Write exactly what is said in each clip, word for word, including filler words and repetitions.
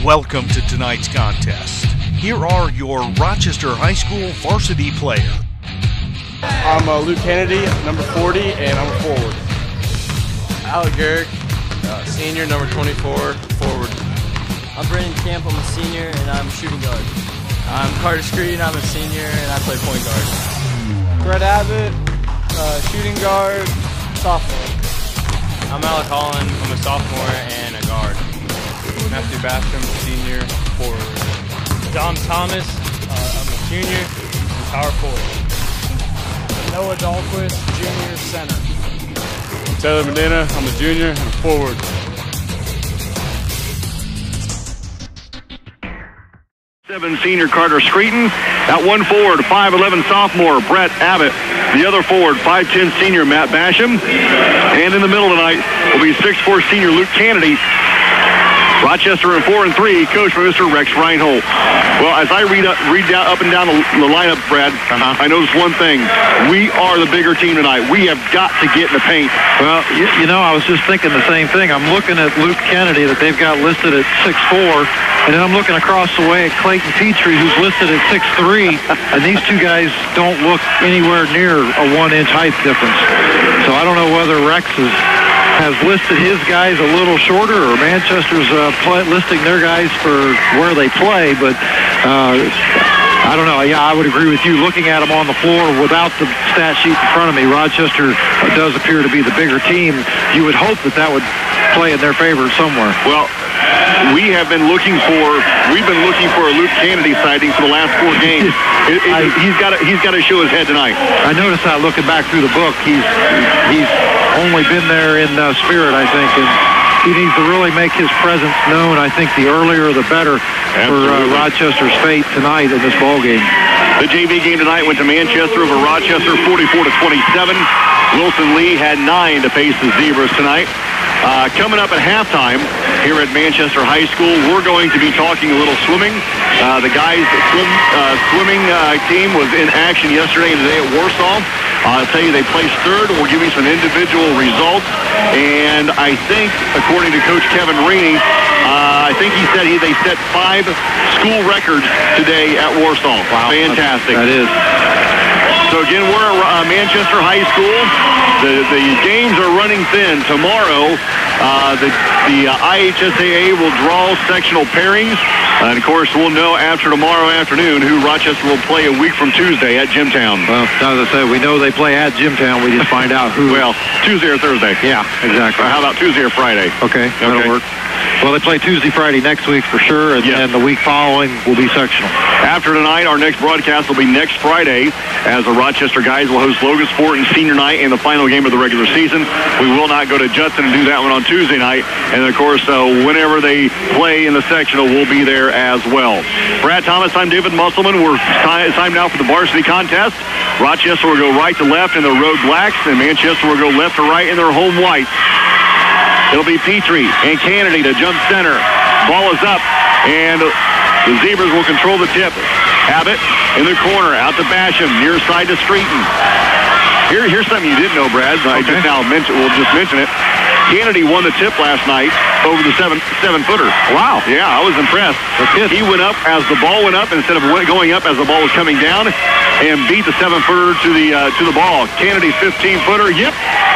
Welcome to tonight's contest. Here are your Rochester High School varsity players. I'm uh, Luke Kennedy, number forty, and I'm a forward. Alec Garrick, uh, senior, number twenty-four, forward. I'm Brandon Camp, I'm a senior, and I'm shooting guard. I'm Carter Screen, I'm a senior, and I play point guard. Brett Abbott, uh, shooting guard, sophomore. I'm Alec Holland, I'm a sophomore and a guard. Matthew Basham, senior, forward. Dom Thomas, uh, I'm a junior, and power forward. Noah Dahlquist, junior, center. Taylor Medina, I'm a junior and a forward. Seven senior Carter Screeton. At one forward, five eleven sophomore Brett Abbott. The other forward, five ten senior Matt Basham. And in the middle tonight will be six four senior Luke Kennedy. Rochester in four and three, coached by Mister Rex Reinhold. Well, as I read up, read down, up and down the, the lineup, Brad, uh-huh. I noticed one thing. We are the bigger team tonight. We have got to get in the paint. Well, you, you know, I was just thinking the same thing. I'm looking at Luke Kennedy that they've got listed at six four, and then I'm looking across the way at Clayton Petrie, who's listed at six three, and these two guys don't look anywhere near a one-inch height difference. So I don't know whether Rex is has listed his guys a little shorter, or Manchester's uh, play, listing their guys for where they play, but uh, I don't know. Yeah, I would agree with you. Looking at them on the floor without the stat sheet in front of me, Rochester does appear to be the bigger team. You would hope that that would play in their favor somewhere. Well, we have been looking for we've been looking for a Luke Kennedy sighting for the last four games. It, it, I, he's got to, he's got to show his head tonight. I noticed that looking back through the book. He's he's only been there in uh, spirit, I think, and he needs to really make his presence known. I think the earlier the better Absolutely. for uh, Rochester's fate tonight in this ball game. The J V game tonight went to Manchester over Rochester, forty-four to twenty-seven. Wilson Lee had nine to face the Zebras tonight. Uh, coming up at halftime here at Manchester High School, we're going to be talking a little swimming. Uh, the guys' swim, uh, swimming uh, team was in action yesterday and today at Warsaw. Uh, I'll tell you, they placed third. We'll give you some individual results. And I think, according to Coach Kevin Rainey, uh, I think he said he, they set five school records today at Warsaw. Wow. Fantastic. That is. So again, we're at uh, Manchester High School. The, the games are running thin. Tomorrow, uh, the, the uh, I H S A A will draw sectional pairings. Uh, and, of course, we'll know after tomorrow afternoon who Rochester will play a week from Tuesday at Jimtown. Well, as I said, we know they play at Jimtown. We just find out who. Well, Tuesday or Thursday. Yeah, exactly. Or how about Tuesday or Friday? Okay, that'll okay. work. Well, they play Tuesday, Friday next week for sure, and yes. then the week following will be sectional. After tonight, our next broadcast will be next Friday, as the Rochester guys will host Logansport and Senior Night in the final game of the regular season. We will not go to Judson and do that one on Tuesday night, and of course, uh, whenever they play in the sectional, we'll be there as well. Brad Thomas, I'm David Musselman. We're time now for the varsity contest. Rochester will go right to left in their road blacks, and Manchester will go left to right in their home whites. It'll be Petrie and Kennedy to jump center. Ball is up, and the Zebras will control the tip. Abbott in the corner, out to Basham, near side to Streeton. Here, here's something you didn't know, Brad. Okay. I just now mention, we'll just mention it. Kennedy won the tip last night over the seven seven footer. Wow. Yeah, I was impressed. He went up as the ball went up instead of going up as the ball was coming down, and beat the seven footer to the uh, to the ball. Kennedy fifteen footer. Yep.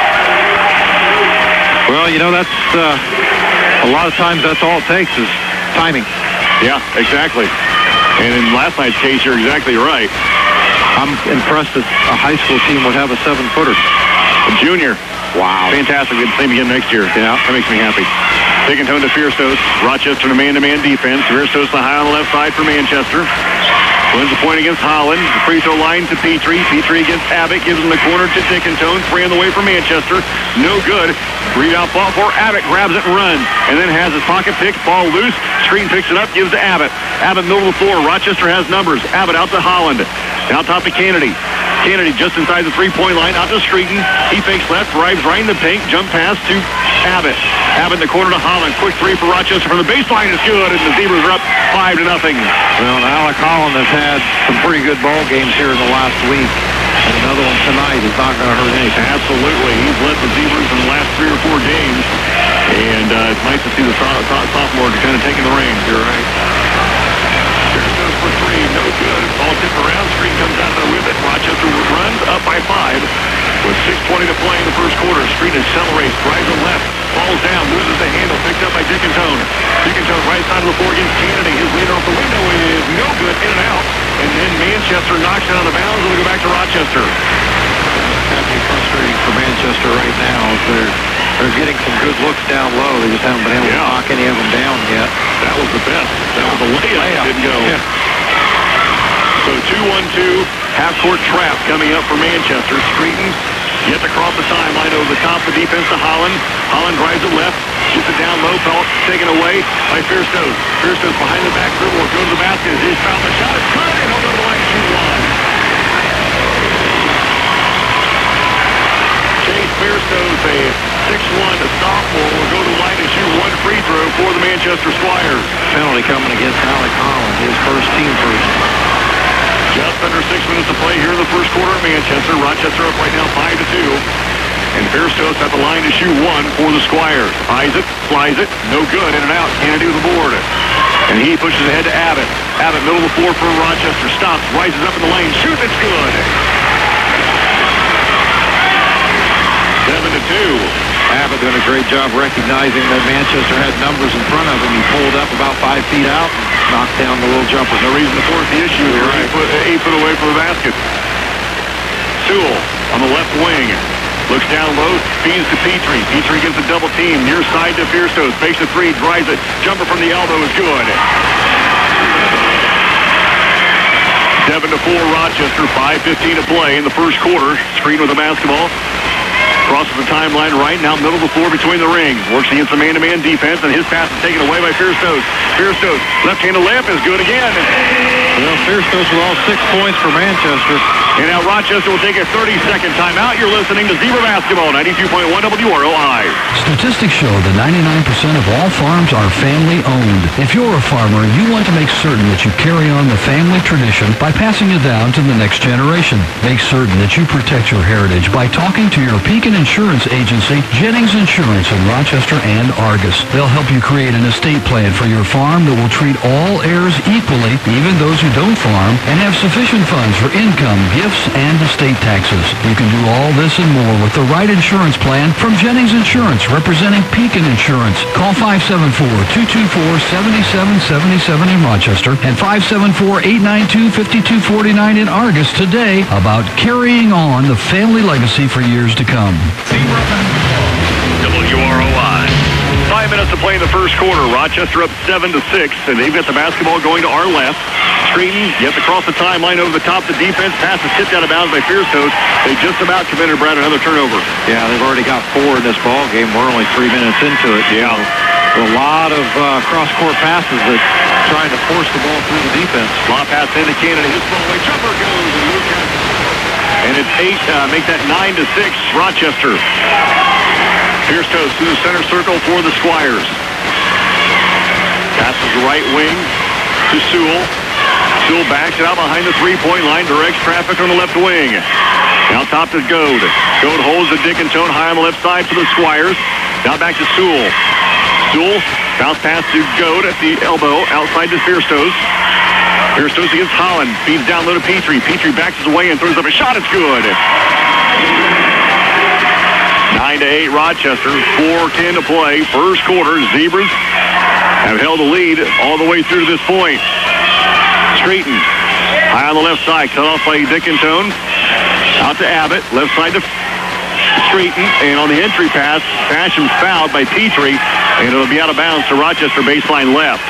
Well, you know, that's uh, a lot of times that's all it takes is timing. Yeah, exactly. And in last night's case, you're exactly right. I'm impressed that a high school team would have a seven-footer. A junior. Wow. Fantastic. We'll same again next year. Yeah. That makes me happy. Big and tone to Fierstos. Rochester to man-to-man defense. Fierstos the high on the left side for Manchester. Wins the point against Holland. The free throw line to Petrie. Petrie against Abbott. Gives him the corner to Dickinson. Three on the way for Manchester. No good. Rebound ball for Abbott. Grabs it and runs. And then has his pocket picked. Ball loose. Screen picks it up. Gives to Abbott. Abbott middle of the floor. Rochester has numbers. Abbott out to Holland. Out top to Kennedy. Kennedy just inside the three-point line. Out to Streeton. He fakes left. Drives right in the paint. Jump pass to Abbott. Abbott in the corner to Holland. Quick three for Rochester from the baseline is good. And the Zebras are up five to nothing. Well, Alec Holland has had some pretty good ball games here in the last week. And another one tonight is not going to hurt anything. Absolutely. He's led the Zebras in the last three or four games. And uh, it's nice to see the so- so- sophomore kind of taking the reins. You're right. Pierce goes for three. No good. Ball tipped around. Screen comes out there with it. Rochester runs up by five with six twenty to play in the first quarter. Screen accelerates. Drives to left. Falls down. Loses the handle. Picked up by Dickinson. Dickinson right side of the floor against Kennedy. His leader off the window is no good. In and out. And then Manchester knocks it out of bounds. It'll go back to Rochester. It's kind of frustrating for Manchester right now. They're they're getting some good looks down low. They just haven't been able yeah. to knock any of them down yet. That was the best. That was the layup. layup. Didn't go. Yeah. So two one two half-court trap coming up for Manchester. Streeton gets across the timeline over the top of the defense to Holland. Holland drives it left. Gets it down low. Felt taken away by Fearstone. Fearstone's behind the back dribble. Goes to the basket. He's fouled. The shot is good. And he'll go to the line to shoot one. Chase Fearstone's a six one sophomore will go to the line and shoot one free throw for the Manchester Squires. Penalty coming against Alec Holland, his first team first. Just under six minutes to play here in the first quarter at Manchester. Rochester up right now five to two. And Fearstone's at the line to shoot one for the Squires. Eyes it, flies it, no good, in and out. Kennedy with the board. And he pushes ahead to Abbott. Abbott, middle of the floor for Rochester. Stops, rises up in the lane, shoots, it's good. Seven to two. Abbott doing a great job recognizing that Manchester had numbers in front of him. He pulled up about five feet out and knocked down the little jumper. No reason to force the issue here. Right. Eight, foot, eight foot away from the basket. Sewell on the left wing. Looks down low, feeds to Petrie. Petrie gets a double team. Near side to Fearstone. Fakes the three, drives it. Jumper from the elbow is good. Seven to four Rochester. five fifteen to play in the first quarter. Screen with the basketball. Crosses the timeline right now, middle of the floor between the rings. Works against the man-to-man defense, and his pass is taken away by Fearstone. Fearstone, left-handed layup is good again. Well, Fearstone with all six points for Manchester. And now Rochester will take a thirty-second timeout. You're listening to Zebra Basketball, ninety-two point one W R O I. Statistics show that ninety-nine percent of all farms are family-owned. If you're a farmer, you want to make certain that you carry on the family tradition by passing it down to the next generation. Make certain that you protect your heritage by talking to your Pekin Insurance Agency, Jennings Insurance in Rochester and Argus. They'll help you create an estate plan for your farm that will treat all heirs equally, even those who don't farm, and have sufficient funds for income, gifts, and estate taxes. You can do all this and more with the right insurance plan from Jennings Insurance, representing Pekin Insurance. Call five seven four, two two four, seven seven seven seven in Rochester and five seven four, eight nine two, five two four nine in Argus today about carrying on the family legacy for years to come. W R O I. Five minutes to play in the first quarter. Rochester up seven to six, and they've got the basketball going to our left. Streeton gets across the timeline over the top of the defense. Pass is tipped out of bounds by Fearstone. They just about committed, Brad, another turnover. Yeah, they've already got four in this ball game. We're only three minutes into it. Yeah. So a lot of uh, cross-court passes that trying to force the ball through the defense. Long pass into Kennedy. His ball away. Jumper goes. And Luke has it. And it's eight. Uh, make that nine to six. Rochester. Fearstone through the center circle for the Squires. Passes the right wing to Sewell. Sewell backs it out behind the three-point line. Directs traffic on the left wing. Now top to Goad. Goad holds the Dickinson high on the left side for the Squires. Now back to Sewell. Sewell bounce pass to Goad at the elbow outside to Fearstone. Fearstone against Holland. Feeds down low to Petrie. Petrie backs his way and throws up a shot. It's good. nine to eight Rochester. four ten to play. First quarter. Zebras have held the lead all the way through to this point. Streeton. High on the left side. Cut off by Dickinson. Out to Abbott. Left side to Streeton. And on the entry pass, Basham fouled by Petrie. And it'll be out of bounds to Rochester baseline left.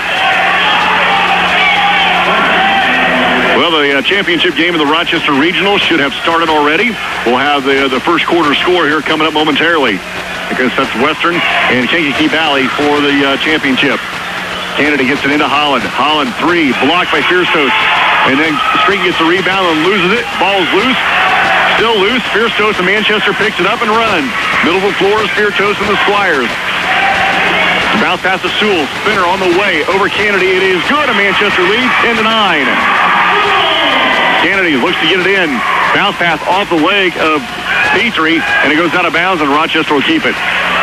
Well, the uh, championship game of the Rochester Regional should have started already. We'll have the, uh, the first quarter score here coming up momentarily. Because that's Western and Kankakee Valley for the uh, championship. Kennedy gets it into Holland. Holland three, blocked by Fearstone. And then Street gets the rebound and loses it. Ball's loose. Still loose. Fearstone and Manchester picks it up and runs. Middle of the floor is Fearstone and the Squires. Bounce pass to Sewell. Spinner on the way over Kennedy. It is good. A Manchester leads ten to nine. Kennedy looks to get it in. Bounce pass off the leg of Petrie, and it goes out of bounds, and Rochester will keep it.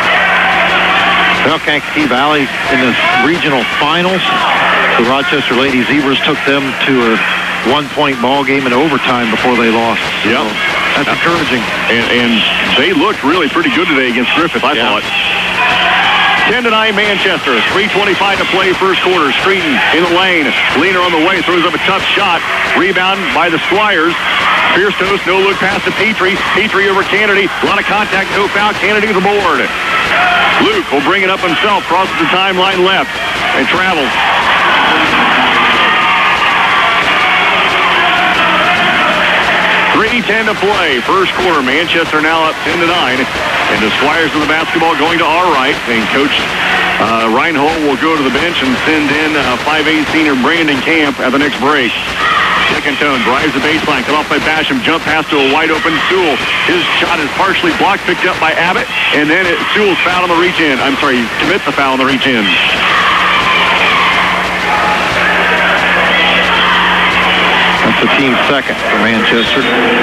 Well, Kankakee Valley in the regional finals, the Rochester Lady Zebras took them to a one-point ball game in overtime before they lost. So yep. That's encouraging. And, and they looked really pretty good today against Griffith, I yeah. thought. ten to nine Manchester. three twenty-five to play first quarter. Streeton in the lane. Leaner on the way. Throws up a tough shot. Rebound by the Squires. Pierce Toast, no look pass to Petrie. Petrie over Kennedy. A lot of contact, no foul. Kennedy with the board. Luke will bring it up himself. Crosses the timeline left and travels. three ten to play. First quarter. Manchester now up ten to nine. And the Squires of the basketball going to our right. And Coach uh, Reinhold will go to the bench and send in uh, five eight senior Brandon Camp at the next break. Dickentone drives the baseline, cut off by Basham, jump pass to a wide open Sewell. His shot is partially blocked, picked up by Abbott, and then it, Sewell's foul on the reach in. I'm sorry, commits the foul on the reach in. That's the team second for Manchester.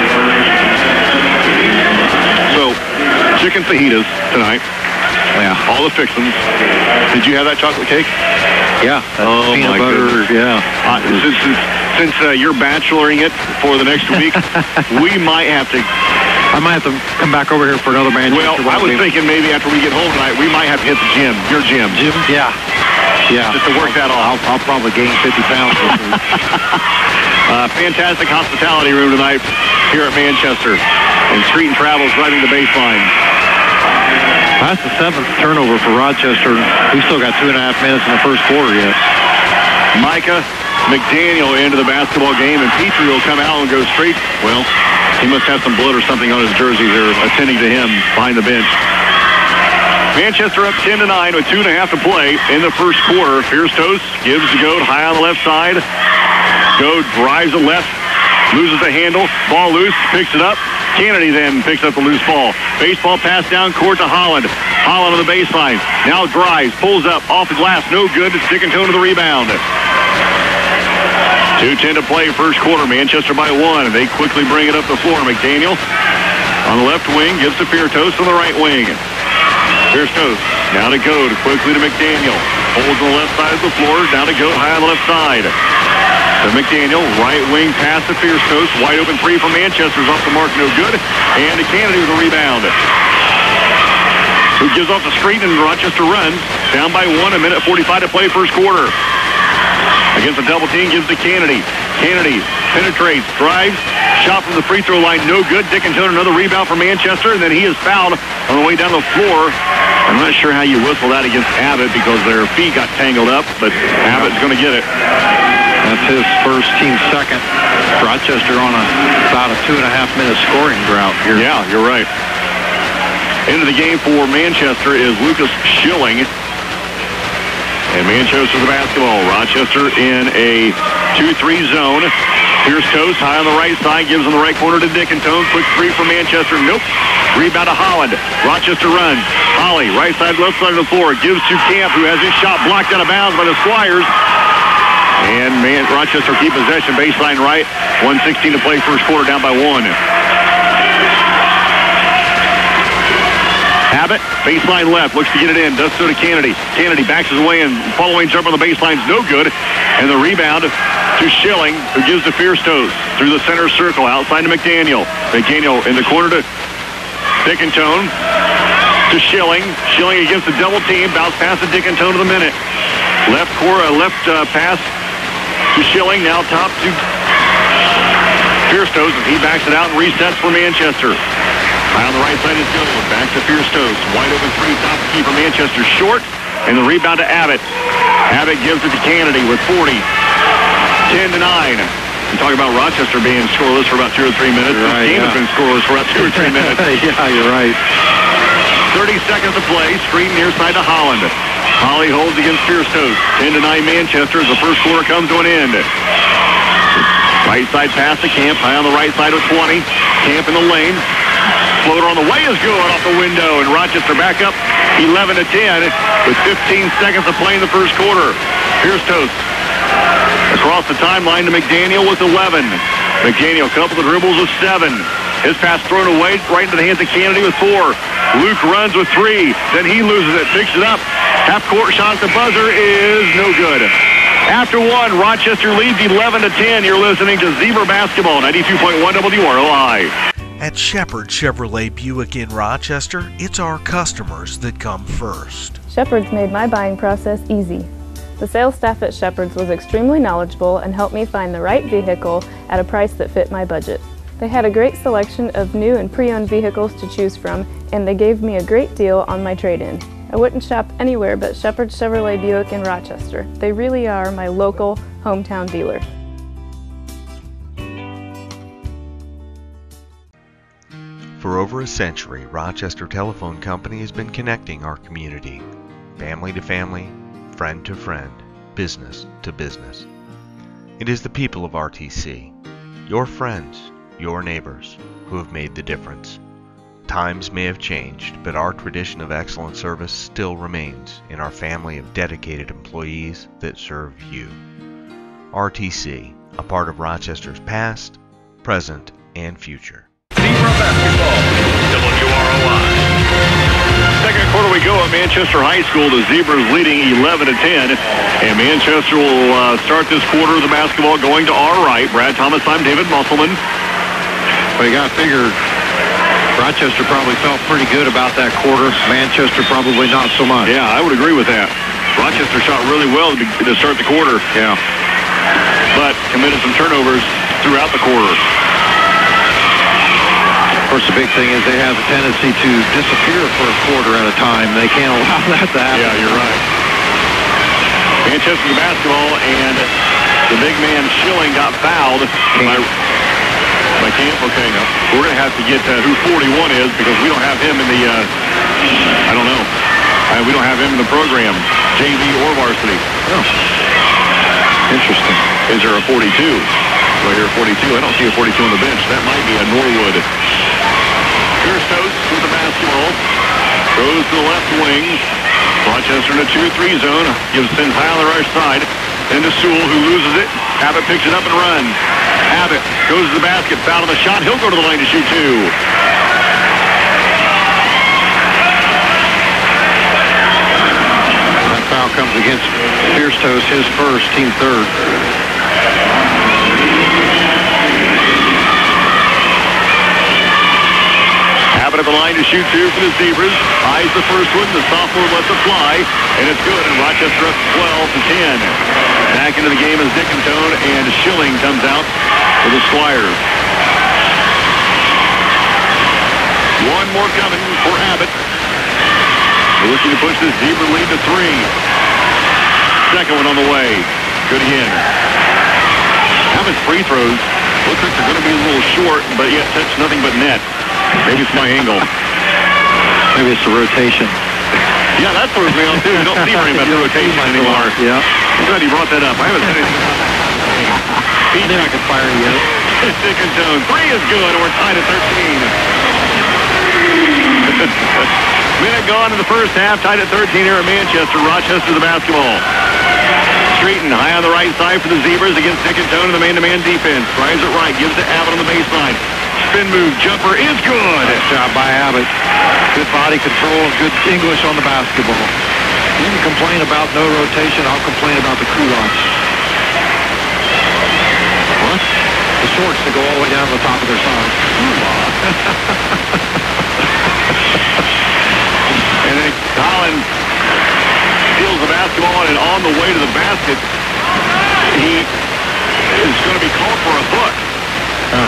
So, chicken fajitas tonight. Yeah. All the fixings. Did you have that chocolate cake? Yeah. Oh, peanut my butter. Goodness. Yeah. Uh, since since uh, you're bacheloring it for the next week, we might have to. I might have to come back over here for another Manchester. Well, I was game. thinking maybe after we get home tonight, we might have to hit the gym. Your gym. Gym? Yeah. Yeah. Just to work that off. I'll, I'll probably gain fifty pounds. uh, fantastic hospitality room tonight here at Manchester. And Streeton travels driving the baseline. That's the seventh turnover for Rochester. We've still got two and a half minutes in the first quarter yet. Micah McDaniel into the basketball game, and Petrie will come out and go straight. Well, he must have some blood or something on his jersey. They're attending to him behind the bench. Manchester up ten to nine with two and a half to play in the first quarter. Pierce Toast gives to Goad high on the left side. Goad drives the left, loses the handle, ball loose, picks it up. Kennedy then picks up the loose ball. Baseball pass down court to Holland. Holland on the baseline. Now drives, pulls up, off the glass, no good. Dickentone to the rebound. two ten to play first quarter. Manchester by one. They quickly bring it up the floor. McDaniel on the left wing gives to Pierce Toast on the right wing. Pierce Toast now to Goad, quickly to McDaniel. Holds on the left side of the floor, down to Goad high on the left side. To McDaniel, right wing pass to Pierce Toast. Wide open three from Manchester's off the mark, no good. And to Kennedy with a rebound. Who gives off the screen, and Rochester runs. Down by one, a minute forty-five to play first quarter. Against the double team, gives to Kennedy. Kennedy penetrates, drives, shot from the free throw line, no good. Dickentone another rebound for Manchester, and then he is fouled on the way down the floor. I'm not sure how you whistle that against Abbott because their feet got tangled up, but Abbott's going to get it. That's his first, team second. Rochester on a, about a two and a half minute scoring drought here. Yeah, you're right. Into the game for Manchester is Lucas Schilling. And Manchester's the basketball. Rochester in a two three zone. Pierce Toast high on the right side, gives on the right corner to Dickentone. Quick three for Manchester. Nope. Rebound to Holland. Rochester runs. Holly, right side, left side of the floor. Gives to Camp, who has his shot blocked out of bounds by the Squires. And man, Rochester keep possession, baseline right. one sixteen to play first quarter, down by one. Abbott, baseline left, looks to get it in, does so to Kennedy. Kennedy backs his way and following jump on the baseline is no good. And the rebound to Schilling, who gives to Pierce Toast through the center circle, outside to McDaniel. McDaniel in the corner to Dickentone, to Schilling. Schilling against the double team, bounce pass to Dickentone to the minute. Left core, uh, left uh, pass to Schilling, now top to Pierce Toast as he backs it out and resets for Manchester. High on the right side is Goad. Back to Pierce Toast. Wide open three, top to keeper Manchester short. And the rebound to Abbott. Abbott gives it to Kennedy with forty. ten to nine. We talk about Rochester being scoreless for about two or three minutes. Right, this game yeah. has been scoreless for about two or three minutes. Yeah, you're right. thirty seconds to play. Screen near side to Holland. Holly holds against Pierce Toast. ten to nine Manchester as the first quarter comes to an end. Right side pass to Camp. High on the right side with twenty. Camp in the lane. Floater on the way is good off the window, and Rochester back up eleven to ten with fifteen seconds to play in the first quarter. Pierce Toast across the timeline to McDaniel with eleven. McDaniel, couple of dribbles with seven. His pass thrown away right into the hands of Kennedy with four. Luke runs with three. Then he loses it, picks it up. Half-court shot at the buzzer is no good. After one, Rochester leads eleven to ten. You're listening to Zebra Basketball, ninety-two point one W R L I. At Shepherd Chevrolet Buick in Rochester, it's our customers that come first. Shepherd's made my buying process easy. The sales staff at Shepherd's was extremely knowledgeable and helped me find the right vehicle at a price that fit my budget. They had a great selection of new and pre-owned vehicles to choose from, and they gave me a great deal on my trade-in. I wouldn't shop anywhere but Shepherd's Chevrolet Buick in Rochester. They really are my local hometown dealer. For over a century, Rochester Telephone Company has been connecting our community, family to family, friend to friend, business to business. It is the people of R T C, your friends, your neighbors, who have made the difference. Times may have changed, but our tradition of excellent service still remains in our family of dedicated employees that serve you. R T C, a part of Rochester's past, present, and future. Zebra Basketball, W R O I. Second quarter we go at Manchester High School. The Zebras leading eleven to ten. And Manchester will uh, start this quarter of the basketball going to our right. Brad Thomas, I'm David Musselman. Well, you got to figure Rochester probably felt pretty good about that quarter. Manchester probably not so much. Yeah, I would agree with that. Rochester shot really well to, to start the quarter. Yeah. But committed some turnovers throughout the quarter. Of course, the big thing is they have a tendency to disappear for a quarter at a time. They can't allow that to happen. Yeah, you're right. Manchester basketball, and the big man Schilling got fouled by, by Camp. Okay, no. We're going to have to get uh, who forty-one is because we don't have him in the, uh, I don't know. Uh, we don't have him in the program, J V or varsity. Oh. Interesting. Is there a forty-two? Right here, forty-two. I don't see a forty-two on the bench. That might be a Norwood. Here's Toast with the basketball. Throws to the left wing. Rochester in a two three zone. Gives sends high on the right side. Then to Sewell, who loses it. Abbott picks it up and runs. Abbott goes to the basket. Foul on the shot. He'll go to the line to shoot two. That foul comes against Pierce Toast, his first, team third. Abbott at the line to shoot two for the Zebras. Eyes the first one. The sophomore lets it fly. And it's good. And Rochester up twelve to ten. Back into the game is Dickinson. And Schilling comes out for the Squires. One more coming for Abbott. They're looking to push this Zebra lead to three. Second one on the way. Good again. Abbott's free throws look like they're going to be a little short, but yet touch nothing but net. Maybe it's my angle. Maybe it's the rotation. Yeah, that throws me off, too. You don't see very much rotation anymore. Yeah. I'm glad you brought that up. I haven't said anything about that. I think I can fire you yet. Dickinson. Three is good, and we're tied at thirteen. Minute gone in the first half, tied at thirteen here at Manchester. Rochester the basketball. Streeton high on the right side for the Zebras against Dickinson in the man-to-man defense. Drives it right, gives it to Abbott on the baseline. Spin move, jumper is good. Nice job by Abbott. Good body control and good English on the basketball. You can complain about no rotation, I'll complain about the cool-offs. What? The shorts that go all the way down to the top of their socks. And then Collins steals the basketball, and on the way to the basket, he is going to be called for a book. Huh.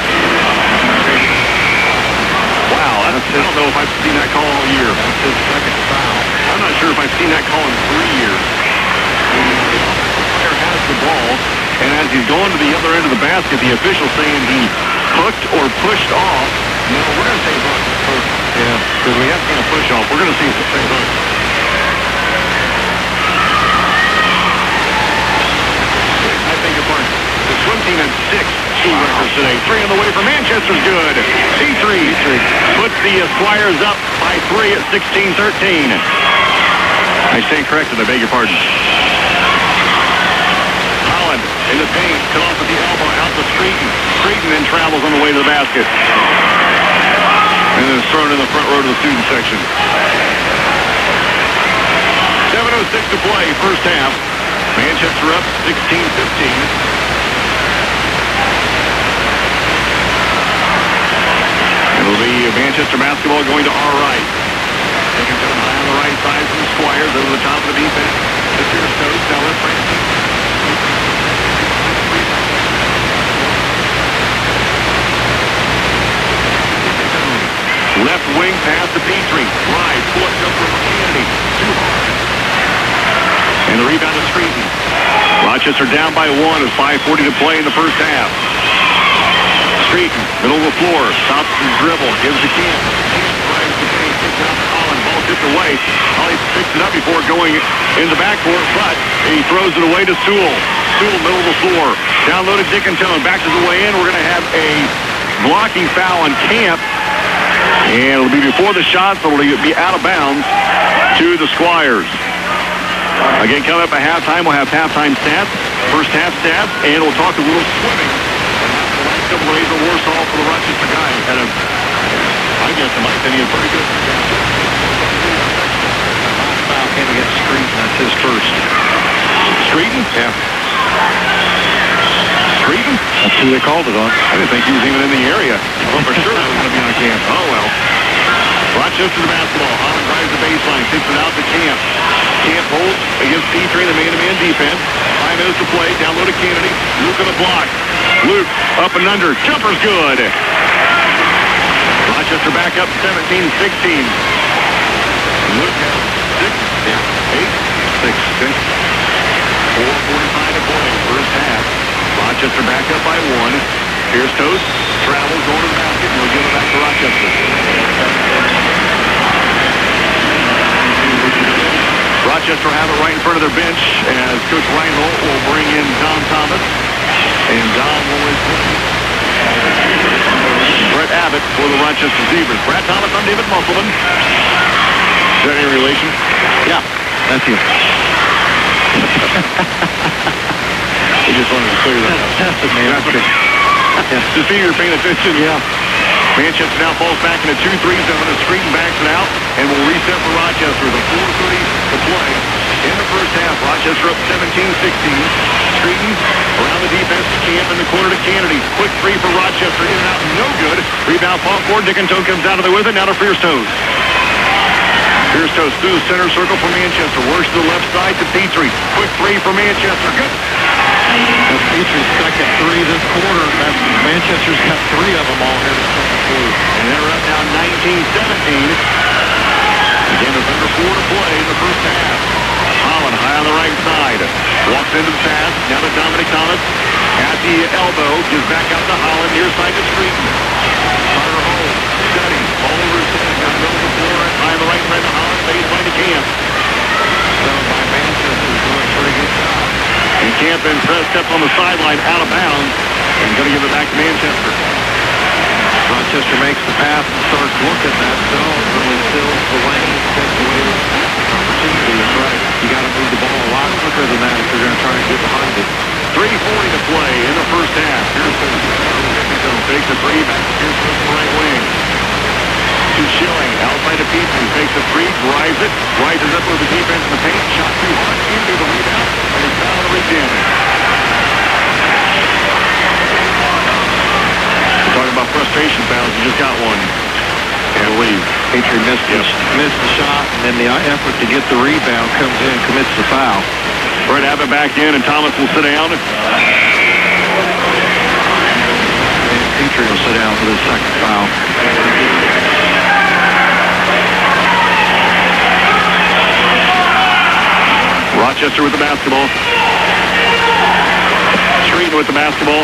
Wow, that's, I don't know if I've seen that call all year. That's his second foul. I'm not sure if I've seen that call in three years. Player has the ball, and as he's going to the other end of the basket, the official saying he hooked or pushed off. No, we're going to say hook. Yeah, because we have seen a push off. We're going to see say hook. I think your pardon. The swim team had six team wow. records today. Three on the way for Manchester's good. C three puts the uh, Squires up by three at sixteen thirteen. I stand corrected. I beg your pardon. Holland in the paint. Cut off at the elbow, out to Streeton. Streeton then travels on the way to the basket. And then it's thrown in the front row to the student section. seven oh six to play, first half. Manchester up sixteen fifteen. It'll be Manchester basketball going to our right. Dickinson high on the right side from the Squires over the top of the defense. This here's Stokes. Now left right. Left wing pass to Petrie. Drive. Pull up jumper for Kennedy. Too hard. And the rebound to Streeton. Rochester down by one with five forty to play in the first half. Streeton, middle of the floor, stops the dribble, gives the Camp. Camp drives the paint, kicks it out to Holland. Ball tipped away. Holly picks it up before going in the backcourt, but he throws it away to Sewell. Sewell, middle of the floor. Down low to Dickinson. Back to the way in. We're going to have a blocking foul on Camp. And it'll be before the shot, so it'll be out of bounds to the Squires. Again, coming up at halftime, we'll have halftime stats, first half stats, and we'll talk a little swimming. The last couple of days of Warsaw for the Rochester guys had a, I guess, in my opinion, pretty good. Foul came against Streeton. That's his first. Streeton? Yeah. Streeton? That's who they called it on. I didn't think he was even in the area. Well, for sure that was going to be on Camp. Oh, well. Rochester the basketball. Holland drives the baseline, kicks it out to Camp. Camp holds against Petrie in the man-to-man defense. Five minutes to play. Down low to Kennedy. Luke on the block. Luke up and under. Jumper's good. Rochester back up seventeen sixteen. Luke has six. Yeah. Eight. Six. Six. four forty-five to play. First half. Rochester back up by one. Here's Toast. Travels going to the basket. And we'll give it back to Rochester. Rochester have it right in front of their bench as Coach Reinhold will bring in Don Thomas. And Don will replace Brett Abbott for the Rochester Zebras. Brad Thomas, I'm David Musselman. Is that any relation? Yeah, that's you. We just wanted to clear that up. That's it, man. That's okay. Just see you're paying attention. Yeah. Manchester now falls back in a two three zone as Streeton backs it out, and will reset for Rochester. The four thirty to play in the first half. Rochester up seventeen sixteen. Streeton around the defense. Camp in the corner to Kennedy. Quick three for Rochester. In and out, no good. Rebound fought for. Dickinson comes out of there with it. Now to Fierce Toes. Fierce Toes through the center circle for Manchester. Works to the left side to Petrie. Quick three for Manchester. Good. That's Petrie's second three this quarter. That's, Manchester's got three of them all here in the second quarter. And they're up now nineteen seventeen. Again, there's under four to play in the first half. Holland high on the right side. Walks into the pass. Now to Dominic Thomas. At the elbow. Gives back out to Holland. Near side to Streeton. Carter Hole. Study. Ball over his head. Down the middle of the floor. High on the right side to Holland. Baseline to Camp. Done by Manchester. Doing a pretty good job. And Camp then steps on the sideline out of bounds. And going to give it back to Manchester. Rochester makes the pass and starts looking that zone. Really fills the lane. Takes away the opportunity. That's right. You got to move the ball a lot quicker than that if you're going to try and get behind it. three forty to play in the first half. Here's the takes a three back to Pierce on the right wing. To Schilling, outside of Petrie, takes a three, drives it, rises up with the defense in the paint, shot too hard, into the rebound, and he's fouled on the reach-in. We're talking about frustration fouls, you just got one. I believe. Petrie missed, yes. the, missed the shot, and then the effort to get the rebound comes in and commits the foul. Brett Abbott back in, and Thomas will sit down. And Petrie will sit down for the second foul. Rochester with the basketball. Streeton with the basketball.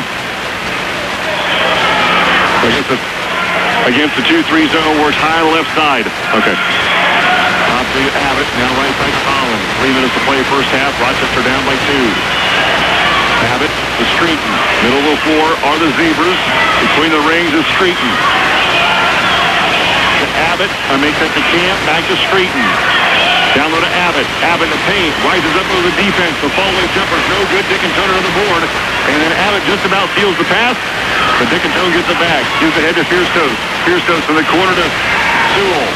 Against the, against the two three zone, works high on the left side. Okay. Top to Abbott, now right side to Holland. Three minutes to play first half. Rochester down by two. Abbott to Streeton. Middle of the floor are the Zebras. Between the rings is Streeton. To Abbott. I make that to Camp. Back to Streeton. Down low to Abbott. Abbott in the paint. Rises up over the defense. The fall-away jumper's no good. Dickinson on the board. And then Abbott just about steals the pass. But Dickinson gets it back. Gives it ahead to Fierstos. Fierstos from the corner to Sewell.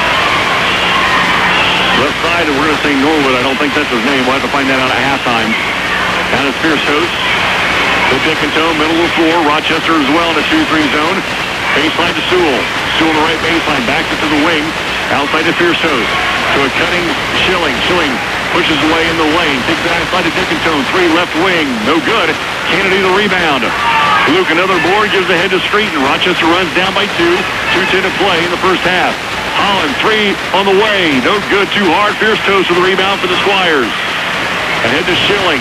Left side, and we're going to say Norwood. I don't think that's his name. We'll have to find that out at halftime. Down to Fierstos. To Dickinson. Middle of the floor. Rochester as well in the two three zone. Baseline to Sewell. Sewell on the right baseline. Back to the wing. Outside to Fierstos. To a cutting Schilling. Schilling pushes away in the lane. Takes it outside to Dickinson. Three left wing. No good. Kennedy the rebound. Luke another board. Gives ahead to Street. And Rochester runs down by two. two ten to play in the first half. Holland three on the way. No good. Too hard. Fierstos with the rebound for the Squires. Ahead to Schilling.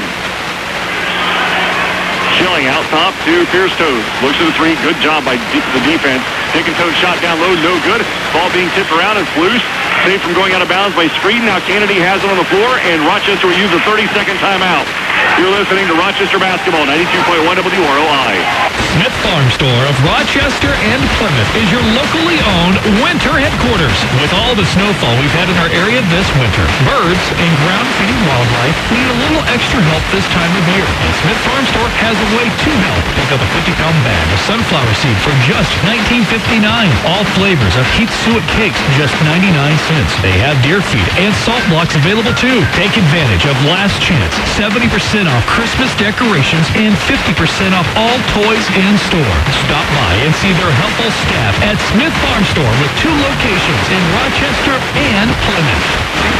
Schilling out top to Fierstos. Looks at the three. Good job by the defense. Dickinson shot down low. No good. Ball being tipped around. It's loose. Saved from going out of bounds by Street. Now Kennedy has it on the floor, and Rochester will use a thirty-second timeout. You're listening to Rochester Basketball, ninety-two point one W R O I. Smith Farm Store of Rochester and Plymouth is your locally owned winter headquarters. With all the snowfall we've had in our area this winter, birds and ground-feeding wildlife need a little extra help this time of year. And Smith Farm Store has a way to help. Pick up a fifty-pound bag of sunflower seed for just nineteen fifty-nine. All flavors of Heath Suet cakes, just ninety-nine cents. They have deer feed and salt blocks available too. Take advantage of Last Chance, seventy percent off Christmas decorations and fifty percent off all toys in store. Stop by and see their helpful staff at Smith Farm Store with two locations in Rochester and Plymouth.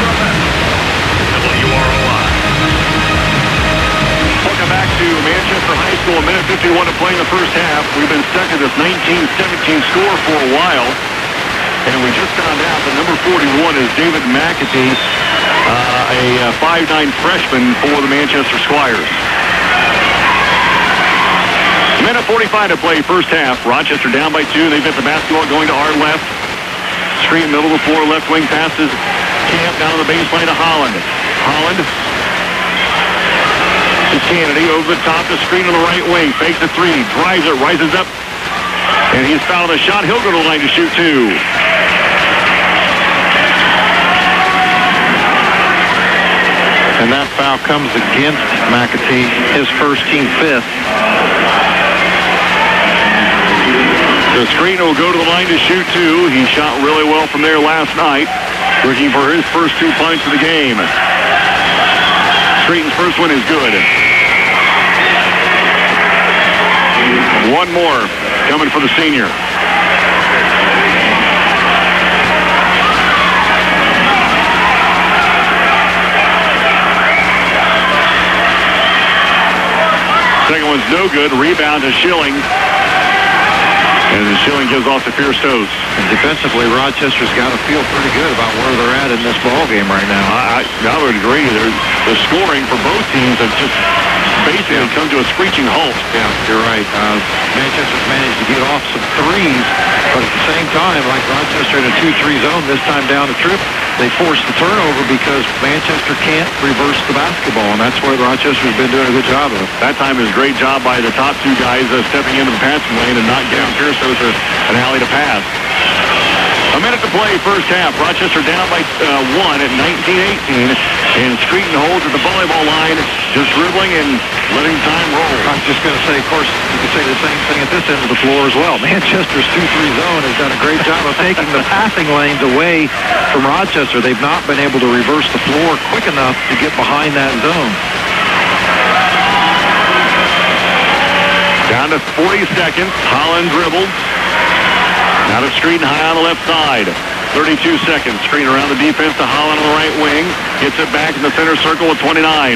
W R O I. Welcome back to Manchester High School. A minute fifty-one to play in the first half. We've been stuck at this nineteen seventeen score for a while. And we just found out that number forty-one is David McAtee, uh, a five nine freshman for the Manchester Squires. minute forty-five to play first half. Rochester down by two. They've got the basketball going to our left. Street middle of the floor. Left wing passes Camp down on the baseline to Holland. Holland to Kennedy over the top. The screen on the right wing. Fakes the three. Drives it. Rises up. And he's fouled the shot. He'll go to the line to shoot two. And that foul comes against McAtee, his first team fifth. The screen will go to the line to shoot two. He shot really well from there last night, looking for his first two points of the game. Streeton's first one is good. One more coming for the senior. Second one's no good. Rebound to Schilling. And Schilling gives off to Fierstos. Defensively, Rochester's got to feel pretty good about where they're at in this ball game right now. I, I would agree. There's, the scoring for both teams has just basically yeah. come to a screeching halt. Yeah, you're right. Uh, Manchester's managed to get off some threes, but at the same time, like Rochester in a two three zone, this time down the trip, they forced the turnover because Manchester can't reverse the basketball, and that's what Rochester's been doing a good job of. That time is a great job by the top two guys uh, stepping into the passing lane and not giving Fierstos an alley to pass. A minute to play first half. Rochester down by uh, one at nineteen eighteen. And Streeton holds at the volleyball line, just dribbling and letting time roll. I was just going to say, of course, you could say the same thing at this end of the floor as well. Manchester's two three zone has done a great job of taking the passing lanes away from Rochester. They've not been able to reverse the floor quick enough to get behind that zone. Down to forty seconds. Holland dribbles. Now to Streeton high on the left side. thirty-two seconds. Streeton around the defense to Holland on the right wing. Gets it back in the center circle with twenty-nine.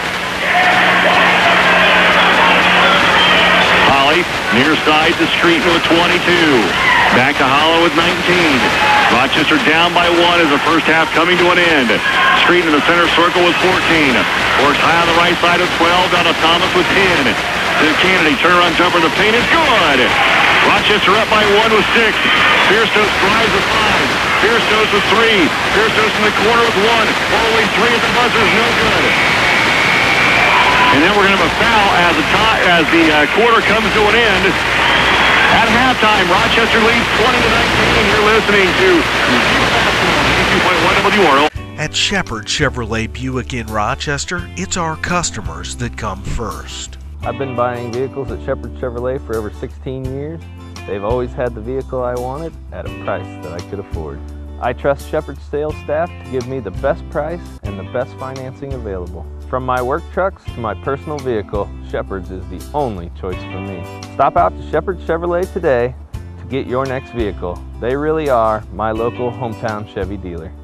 Holly near side to Streeton with twenty-two. Back to Holland with nineteen. Rochester down by one as the first half coming to an end. Streeton in the center circle with fourteen. Works high on the right side of twelve. Down to Thomas with ten. To Kennedy. Turnaround jumper in the paint is good. Rochester up by one with six. Fierstos drives with five. Fierstos with three. Fierstos in the corner with one. Only three at the buzzer is no good. And then we're going to have a foul as the, tie, as the uh, quarter comes to an end. At halftime, Rochester leads twenty to nineteen. You're listening to ninety-two point one W R O. At Shepherd Chevrolet Buick in Rochester, it's our customers that come first. I've been buying vehicles at Shepherd Chevrolet for over sixteen years. They've always had the vehicle I wanted at a price that I could afford. I trust Shepherd's sales staff to give me the best price and the best financing available. From my work trucks to my personal vehicle, Shepherd's is the only choice for me. Stop out to Shepherd Chevrolet today to get your next vehicle. They really are my local hometown Chevy dealer.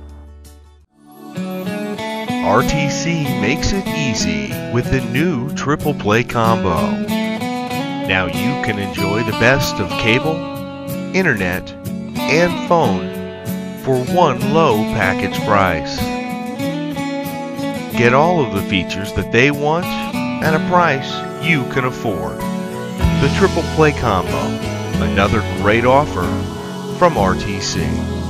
R T C makes it easy with the new Triple Play Combo. Now you can enjoy the best of cable, internet, and phone for one low package price. Get all of the features that they want at a price you can afford. The Triple Play Combo, another great offer from R T C.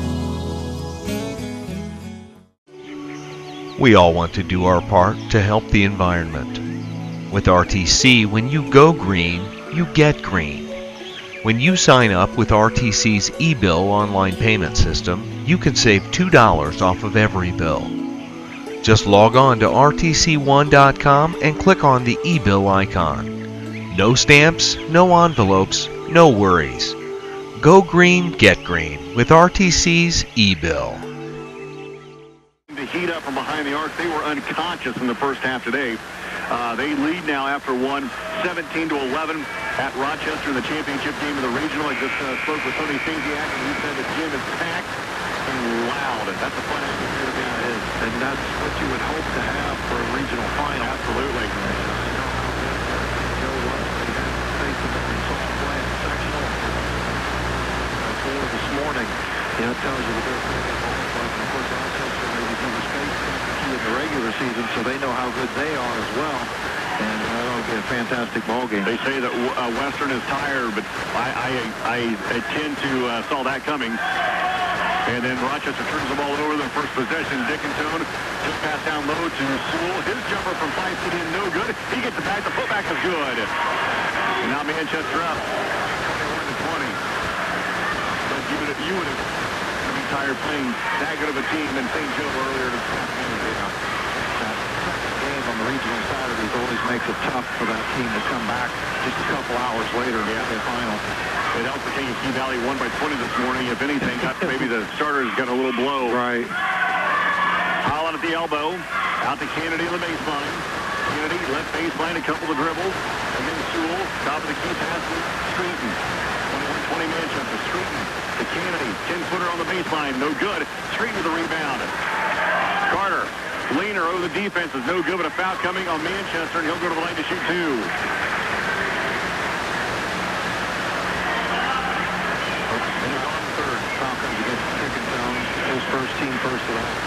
We all want to do our part to help the environment. With R T C, when you go green, you get green. When you sign up with R T C's eBill online payment system, you can save two dollars off of every bill. Just log on to R T C one dot com and click on the eBill icon. No stamps, no envelopes, no worries. Go green, get green with R T C's eBill. To heat up from behind the arc, they were unconscious in the first half today. Uh, they lead now after one, seventeen to eleven at Rochester in the championship game of the regional. I just uh, spoke with Tony Stasiak, and he said the gym is packed and loud. That's a fun atmosphere to be in. It is, and that's what you would hope to have for a regional final. Absolutely. Joe West, they had to face them in soft play and sectional. This morning, you know, it tells you the best thing about ball club. And of course, Rochester maybe do the space in the regular season, so they know how good they are as well. And uh, it'll be a fantastic ball game. They say that uh, Western is tired, but I, I, I, I tend to uh, saw that coming. And then Rochester turns the ball over. The first possession, Dickinson just passed down low to Sewell. His jumper from five feet in, no good. He gets it back. The putback is good. And now Manchester up twenty-one to twenty. But you would have, you would have been tired playing that good of a team in Saint Joe earlier this afternoon. On the regional Saturdays always makes it tough for that team to come back just a couple hours later in the final. It helped the Kankakee Valley won by twenty this morning. If anything, maybe the starters got a little blow. Right. Holland at the elbow. Out to Kennedy on the baseline. Kennedy left baseline, a couple of dribbles. And then Sewell, top of the key pass to Streeton. twenty-one twenty Manchester. Streeton to Kennedy. ten-footer on the baseline. No good. Streeton with the rebound. Carter. Leaner over the defense is no good, but a foul coming on Manchester, and he'll go to the line to shoot two. And he's on third. Falcons against Dickinson. His first team first of all.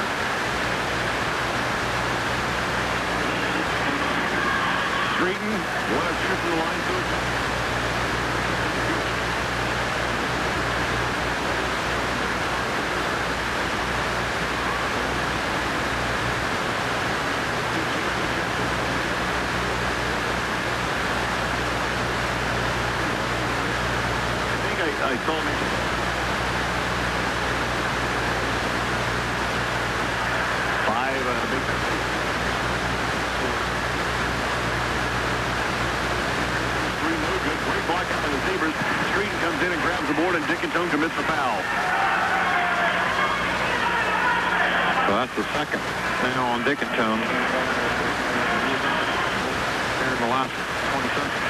Streeton, one of two from the line to it. I told me. Five, uh, big. Three, no good. Great block out by the Sabres. Streeton comes in and grabs the board, and Dickinson commits the foul. So that's the second now on Dickinson. Here in the last twenty seconds.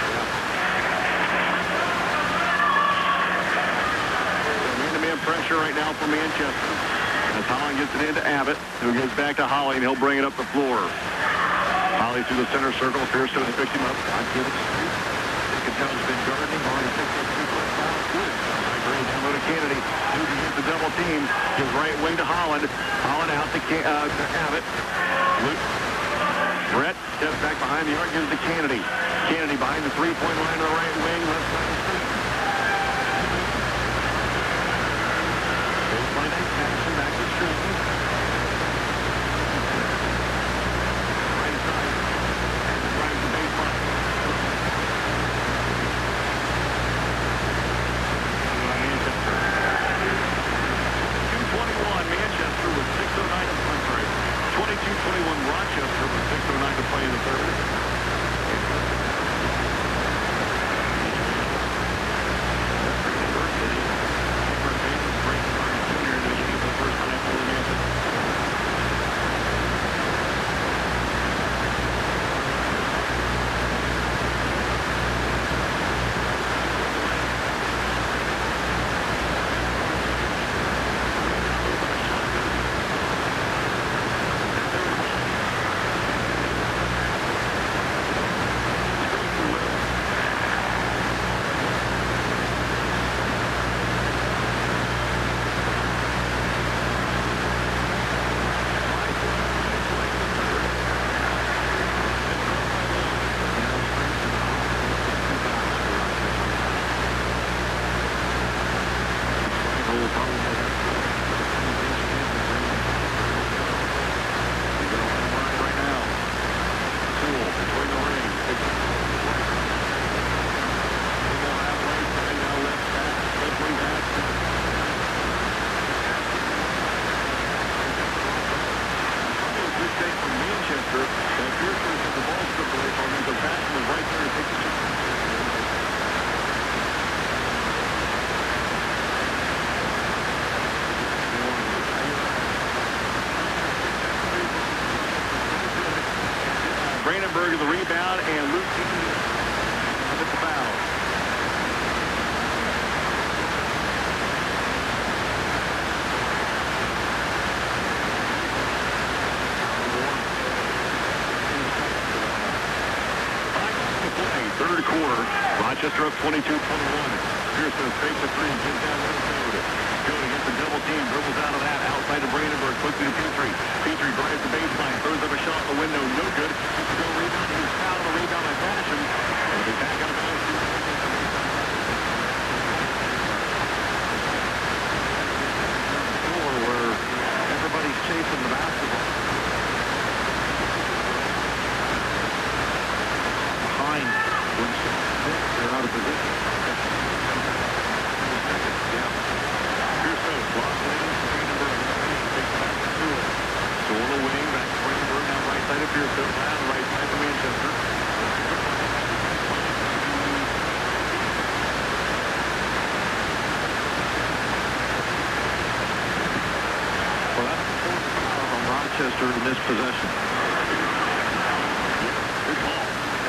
Pressure right now for Manchester. As Holland gets it into Abbott, who goes back to Holly, and he'll bring it up the floor. Holly through the center circle. Pearson has picked him up. I give it to you. Dickinson's been guarding. Already picked up two foot foul. Good. I agree. Down low to Kennedy. Duke against the double team. His right wing to Holland. Holland out to, uh, to Abbott. Luke. Brett steps back behind the arc. Gives to Kennedy. Kennedy behind the three-point line to the right wing. Left side of the street. Action back to Streeton. Right side. And drives the baseline. Manchester. two twenty-one. Manchester with six oh nine in front. Brandenburg the rebound, and Luke Kennedy with the foul. Third quarter, Rochester up twenty-two twenty-one. Pearson fakes a three, gets down the road. Good against the double team, dribbles out of that, outside of Brandenburg, quickly to Petrie. Petrie drives the baseline, throws up a shot in the window, no good. Gets a go rebound, he's fouled on the rebound by Basham. And he's back out of bounds. Floor where everybody's chasing the basketball. Behind. They're out of position. Yeah. Pearson, lost lanes, Brandenburg, takes back to Sewell. Sewell the wing, back to Brandenburg, now right side of Pearson, down right side of Manchester. Well, that's the fourth foul on Rochester in this possession. Good ball.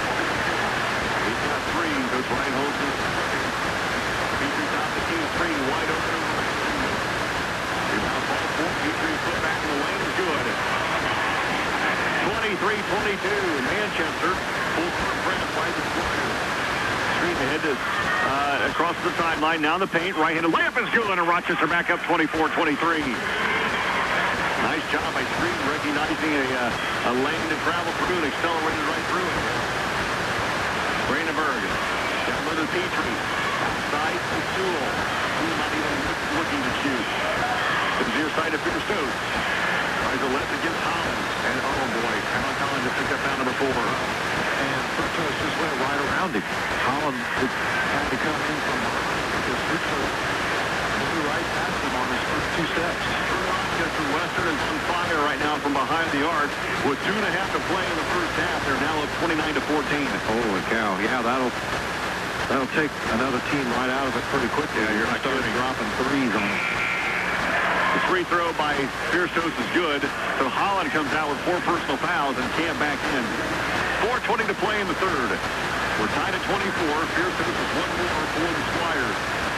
Three, goes Ryan Holton. Petrie top the key, three, wide open. Rebound ball, four, Petrie put back in the lane, is good. twenty-three twenty-two, Manchester, full court press by the Squires. Street ahead to, uh, across the sideline, now in the paint, right-handed layup is good, and Rochester back up twenty-four twenty-three. Nice job by Street, recognizing a, uh, a lane to travel through and accelerated right through it. Brandenburg, down with Petrie, outside to Sewell. Sewell not even looking to shoot. To the near side of Pearson. Tries to left against Holland. And oh boy, Alan Holland just picked up foul number four. And Pearson just went right around him. Holland had to come in from behind because Pearson blew right past him on his first two steps. Rochester Western is on fire right now from behind the arc. With two and a half to play in the first half, they're now up twenty-nine to fourteen. Holy cow! Yeah, that'll that'll take another team right out of it pretty quickly. Yeah, you're not starting dropping threes on them. The free throw by Pearson is good. So Holland comes out with four personal fouls and can't back in. four twenty to play in the third. We're tied at twenty-four. Pearson is one more for the Squires.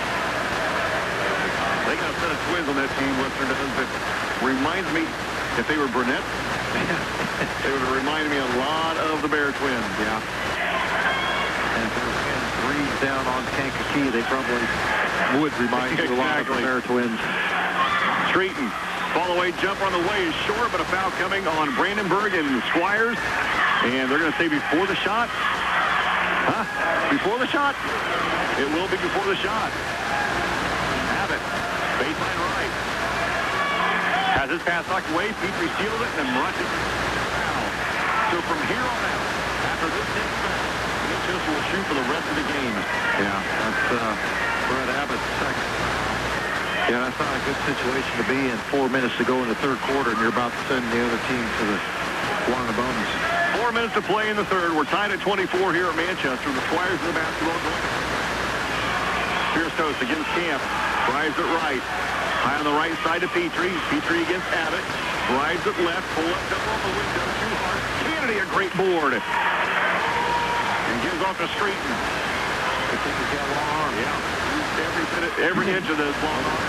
They got a set of twins on that team, Western does, but reminds me, if they were brunette, they would have reminded me a lot of the Bear twins. Yeah. And if they were playing threes down on Kankakee, they probably would remind you a lot of the Bear twins. Streeton, fall away jumper on the way is short, but a foul coming on Brandenburg and the Squires. And they're going to say before the shot. Huh? Before the shot? It will be before the shot. Abbott. Baseline right. Has his pass knocked away. Petrie sealed it and rushes foul. So from here on out, after this next foul, Manchester will shoot for the rest of the game. Yeah, that's uh, Brett Abbott's second. Yeah, that's not a good situation to be in. Four minutes to go in the third quarter, and you're about to send the other team to the one of the bonus. Four minutes to play in the third. We're tied at twenty-four here at Manchester. The Squires in the basketball going. Pearson against Camp. Drives it right. High on the right side to Petrie. Petrie against Abbott. Drives it left. Pull up double on the window. Too hard. Kennedy a great board. And gives off to Streeton. I think he's got a long arm. Yeah. Every, minute, every inch of this long arm.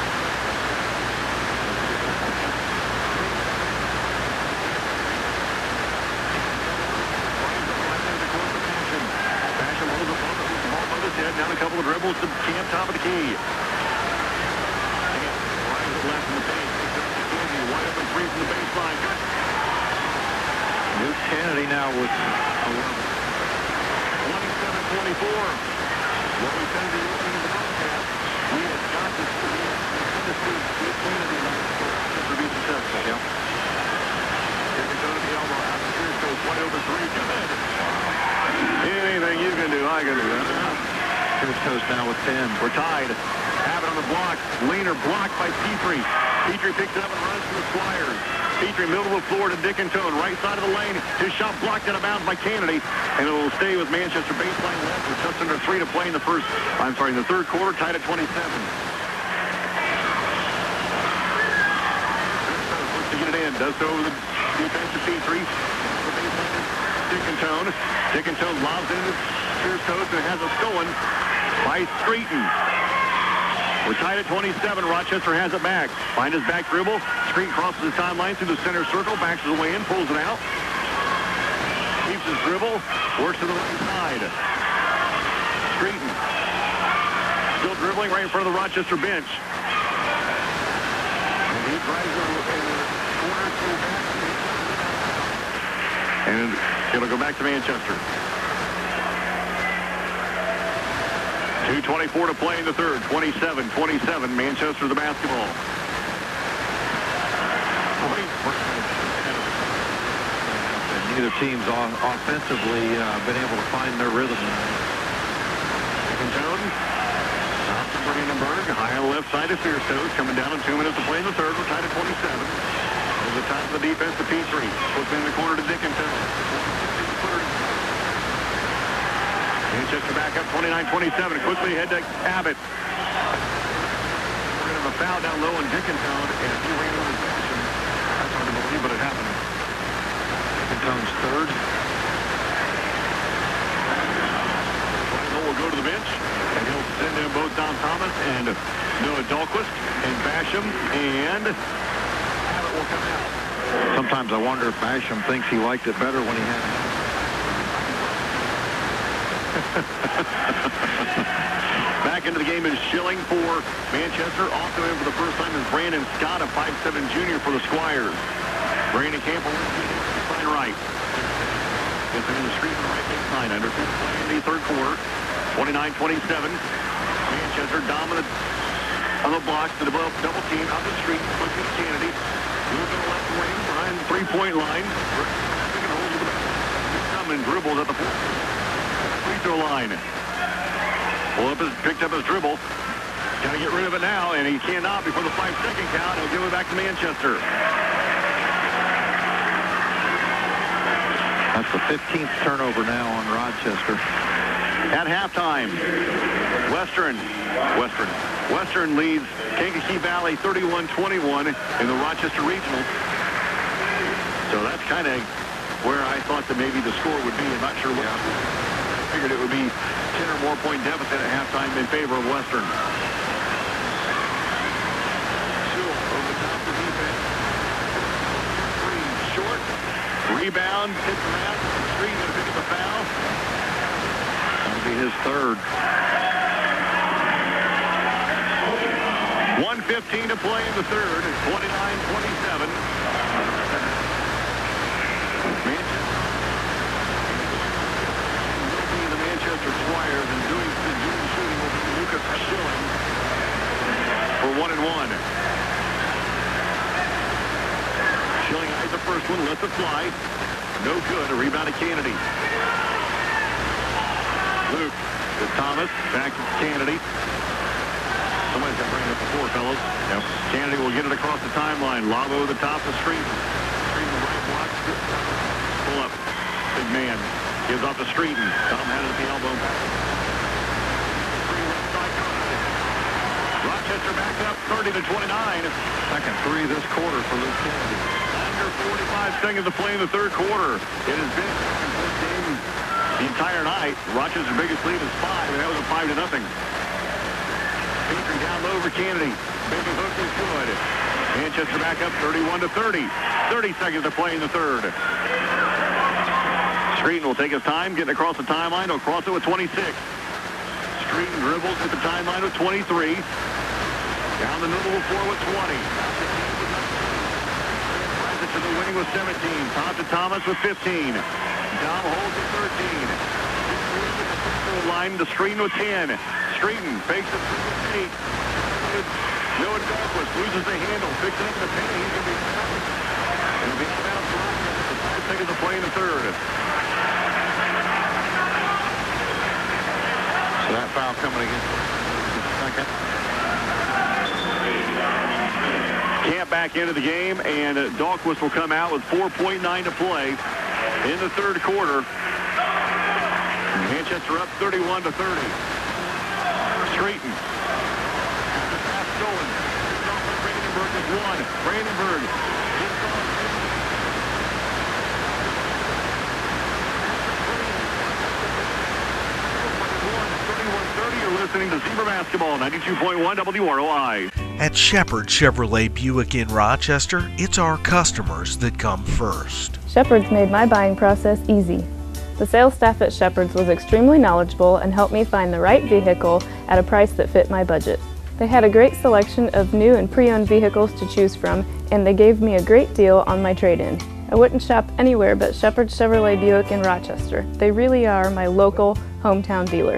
Basham holds the ball above his head. Down a couple of dribbles to Camp, top of the key. Left in the paint. Wide open three from the baseline. Good. Luke Kennedy now with twenty-seven twenty-four. What we said in the broadcast, we have got to see Luke Kennedy to be successful. Yep. Here we go to the elbow. Out the Pierce goes wide open three. Good. Anything you can do, I can do. Pierce goes now with ten. We're tied. Abbott on the block. Leaner blocked by Petrie. Petrie picks it up and runs to the Squires. Petrie middle of the floor to Dickinson. Right side of the lane. His shot blocked out of bounds by Kennedy. And it will stay with Manchester baseline left with just under three to play in the first, I'm sorry, in the third quarter, tied at twenty-seven. Looks to get it in. Does so over the defense to Petrie. The baseline Dickinson. Dickinson lobs it into Pierce Toast and has it stolen by Streeton. We're tied at twenty-seven. Rochester has it back. Find his back dribble. Streeton crosses the timeline through the center circle. Backs his way in. Pulls it out. Keeps his dribble. Works to the right side. Streeton. Still dribbling right in front of the Rochester bench. And he drives it in the corner to the back. And it'll go back to Manchester. two twenty-four to play in the third. twenty-seven twenty-seven. Manchester the basketball. Neither team's on, offensively uh, been able to find their rhythm. Dickinson. Stops to Brandenburg. High on the left side of Pierce Toast. Coming down in two minutes to play in the third. We're tied at twenty-seven. There's the top of the defense to Petrie. Puts in the corner to Dickinson. Manchester back up twenty-nine twenty-seven. Quickly ahead to Abbott. We're going to have a foul down low on Dickinson, and he ran over his action. That's hard to believe, but it happened. Dickinson's third. Twenty will go to the bench, and he'll send in both Dom Thomas and Noah Dahlquist and Basham, and Abbott will come out. Sometimes I wonder if Basham thinks he liked it better when he had it. Back into the game is Schilling for Manchester. Also in for the first time is Brandon Scott, a five seven junior for the Squires. Brandon Campbell line right. Gets it in the street on the right baseline. Under two play in the third quarter. twenty-nine twenty-seven. Manchester dominant on the blocks. The double, double team out the street. Pushing Kennedy. Moving to the left wing behind the three-point line. Coming dribbles at the free throw line. Pull up his, picked up his dribble. Got to get rid of it now, and he cannot before the five-second count. He'll give it back to Manchester. That's the fifteenth turnover now on Rochester. At halftime, Western, Western, Western leads Kankakee Valley thirty-one twenty-one in the Rochester Regional. So that's kind of where I thought that maybe the score would be. I'm not sure what. Yeah. I figured it would be ten or more point deficit at halftime in favor of Western. Sewell over the top of the defense. Three short. Rebound. Hits the mat. Three going to pick up the foul. That'll be his third. one fifteen to play in the third. twenty-nine twenty-seven. Manchester Squires, and doing the doing shooting will be Lucas Schilling for one and one. Schilling eyes the first one, lets it fly. No good. A rebound to Kennedy. Luke to Thomas. Back to Kennedy. Somebody's got to bring it up before, fellas. Yep. Kennedy will get it across the timeline. Lob over the top of the street. Street in the right block. Pull up. Big man. Gives off to Streeton. Tom had it at the elbow. Rochester back up thirty to twenty-nine. Second three this quarter for Luke Kennedy. Under forty-five seconds to play in the third quarter. It has been a game the entire night. Rochester's biggest lead is five, and that was a five to nothing. Petrie down low over Kennedy. Baby hook is good. Manchester back up thirty-one to thirty. thirty seconds to play in the third. Streeton will take his time, getting across the timeline. He'll cross it with twenty-six. Streeton dribbles at the timeline with twenty-three. Down the middle of the floor with twenty. Rises to the winning with seventeen. Top to Thomas with fifteen. Dom holds with thirteen. Line to Streeton with ten. Streeton fakes it with eight. Noah Dahlquist loses the handle. Picks it up in the paint. He's going to be fouled. It'll be fouled for five seconds to play in the third. So that foul coming against the second. Camp back into the game, and uh, Dahlquist will come out with four point nine to play in the third quarter. Manchester up thirty-one to thirty. Streeton. Pass stolen. Brandenburg with one. Brandenburg. listening to Zebra Basketball, ninety-two point one W R O I. At Shepherd Chevrolet Buick in Rochester, it's our customers that come first. Shepherd's made my buying process easy. The sales staff at Shepherd's was extremely knowledgeable and helped me find the right vehicle at a price that fit my budget. They had a great selection of new and pre-owned vehicles to choose from, and they gave me a great deal on my trade-in. I wouldn't shop anywhere but Shepherd Chevrolet Buick in Rochester. They really are my local hometown dealer.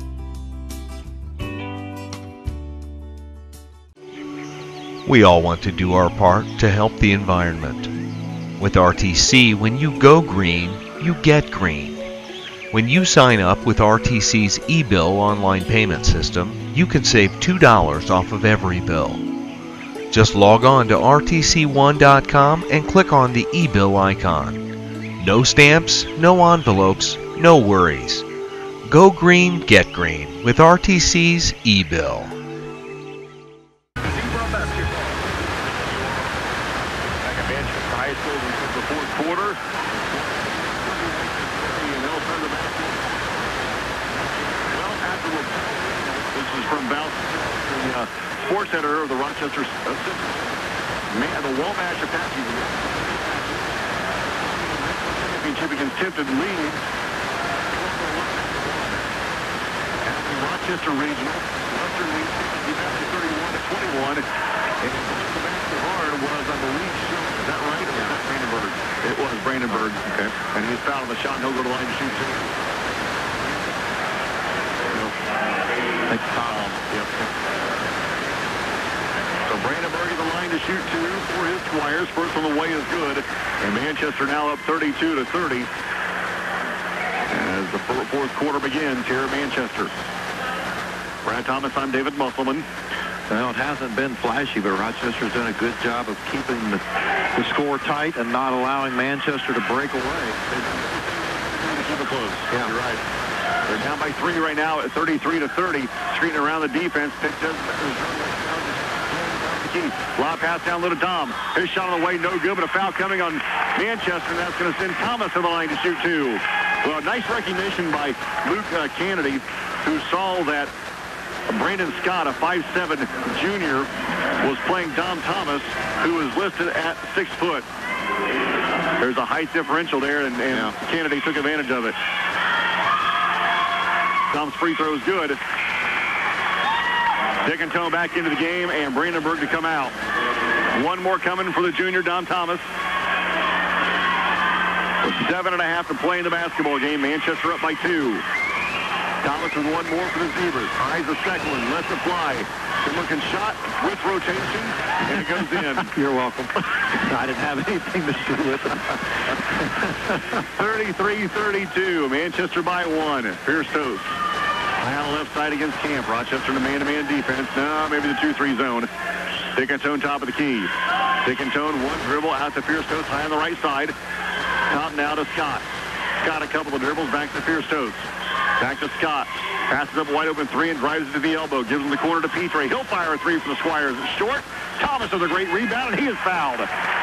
We all want to do our part to help the environment. With R T C, when you go green, you get green. When you sign up with R T C's eBill online payment system, you can save two dollars off of every bill. Just log on to R T C one dot com and click on the eBill icon. No stamps, no envelopes, no worries. Go green, get green with R T C's eBill. Quarter. This is from Val, the uh, sports editor of the Rochester uh, Man, the Wabash Apache championship against Tipton leads at the Rochester Regional. Western leads thirty-one to twenty-one. And the basket hard was, I believe, is that right? Or was that Brandenburg? It was Brandenburg. Okay. And he's fouled the shot, and he'll go to the line to shoot two. Yep. Yep. So Brandenburg at the line to shoot two for his Squires. First on the way is good. And Manchester now up thirty-two to thirty as the fourth quarter begins here at Manchester. Brad Thomas, I'm David Musselman. Well, it hasn't been flashy, but Rochester's done a good job of keeping the, the score tight and not allowing Manchester to break away. They keep it close. Yeah, you're right. They're down by three right now at thirty-three to thirty. Screening around the defense. Pick does the key. Lob pass down low to Dom. His shot on the way, no good, but a foul coming on Manchester, and that's going to send Thomas to the line to shoot two. Well, nice recognition by Luke uh, Kennedy, who saw that Brandon Scott, a five seven junior, was playing Dom Thomas, who was listed at six foot. There's a height differential there, and, and yeah. Kennedy took advantage of it. Dom's free throw is good. Dick and Tone back into the game, and Brandenburg to come out. One more coming for the junior, Dom Thomas. With seven and a half to play in the basketball game. Manchester up by two. Thomas with one more for the Zebras. Eyes the second one. Lets it fly. Good-looking shot with rotation, and it goes in. You're welcome. I didn't have anything to do with it. thirty-three thirty-two. Manchester by one. Pierce Toast. High on the left side against Camp. Rochester in the man-to-man defense. No, maybe the two three zone. Dick and Tone top of the key. Dick and Tone, one dribble out to Pierce Toast. High on the right side. Top now to Scott. Scott a couple of dribbles back to Pierce Toast. Back to Scott. Passes up wide open three and drives it to the elbow. Gives him the corner to Petrie. He'll fire a three from the Squires. It's short. Thomas has a great rebound, and he is fouled.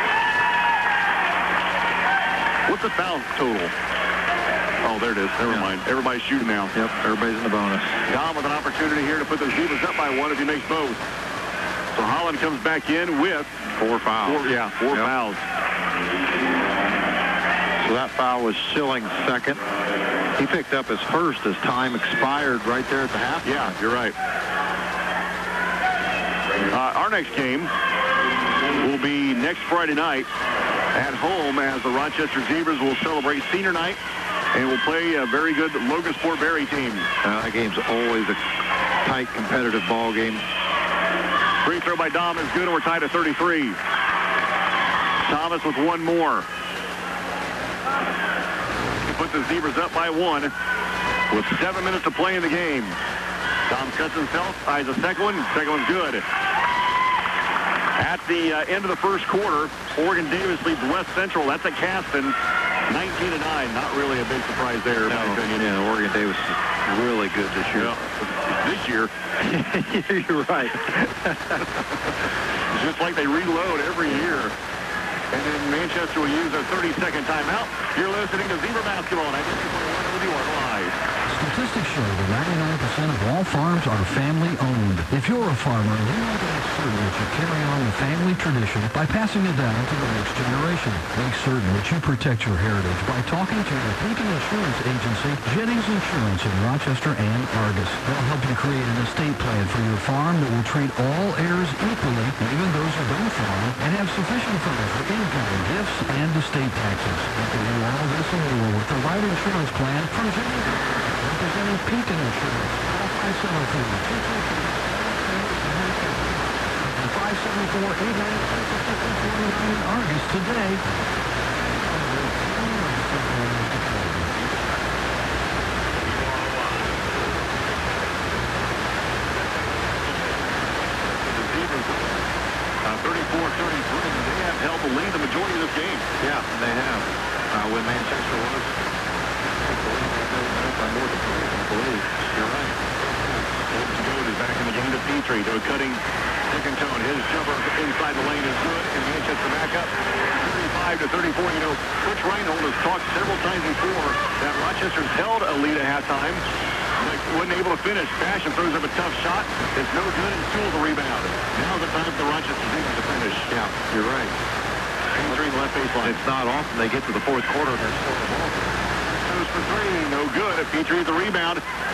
What's the foul total? Oh, there it is. Never yeah. mind. Everybody's shooting now. Yep, everybody's in the bonus. Dom with an opportunity here to put the Zebras up by one if he makes both. So Holland comes back in with four fouls. Four, yeah, four yep. fouls. So that foul was Schilling's second. He picked up his first as time expired right there at the half. Yeah, you're right. Uh, our next game will be next Friday night at home as the Rochester Zebras will celebrate senior night and will play a very good Logansport Berry team. Uh, that game's always a tight, competitive ball game. Free throw by Dom is good, and we're tied at thirty-three. Thomas with one more. Put the Zebras up by one with seven minutes to play in the game. Dom cuts himself, eyes a second one, second one's good. At the uh, end of the first quarter, Oregon Davis leads West Central. That's at Caston, nineteen to nine. Not really a big surprise there, in no, my opinion. Yeah, Oregon Davis is really good this year. Yeah. This year. You're right. It's just like they reload every year. And then Manchester will use a thirty-second timeout. You're listening to Zebra Basketball, ninety-two point one W R live. Statistics show that ninety-nine percent of all farms are family-owned. If you're a farmer, you want to make certain that you carry on the family tradition by passing it down to the next generation. Make certain that you protect your heritage by talking to the Pekin Insurance Agency, Jennings Insurance in Rochester and Argus. They'll help you create an estate plan for your farm that will treat all heirs equally, even those who don't farm, and have sufficient funds for income, gifts, and estate taxes. You can do all this and more with the right insurance plan from Jennings, representing Pekin Insurance. Call five seven four, two two three, five seven four, eight nine six six four nine in Argus today. thirty-four thirty-three. They have held the lead the majority of this game. Yeah, they have. Uh, when Manchester was, I believe they built it by more than three, I believe. You're right. Holmes Goad is back in the game to Petrie. To a cutting Dickentone. His jumper inside the lane is good, and Manchester back up thirty-five to thirty-four. You know, Coach Reinhold has talked several times before that Rochester's held a lead at halftime. Like, wasn't able to finish. Fashion throws up a tough shot. It's no good, and Sewell the rebound. Now's the time for the Rochester defense to finish. Yeah, you're right. Petrie left baseline. It's not often they get to the fourth quarter and they're still the ball. Goes for three. No good. Petrie the rebound.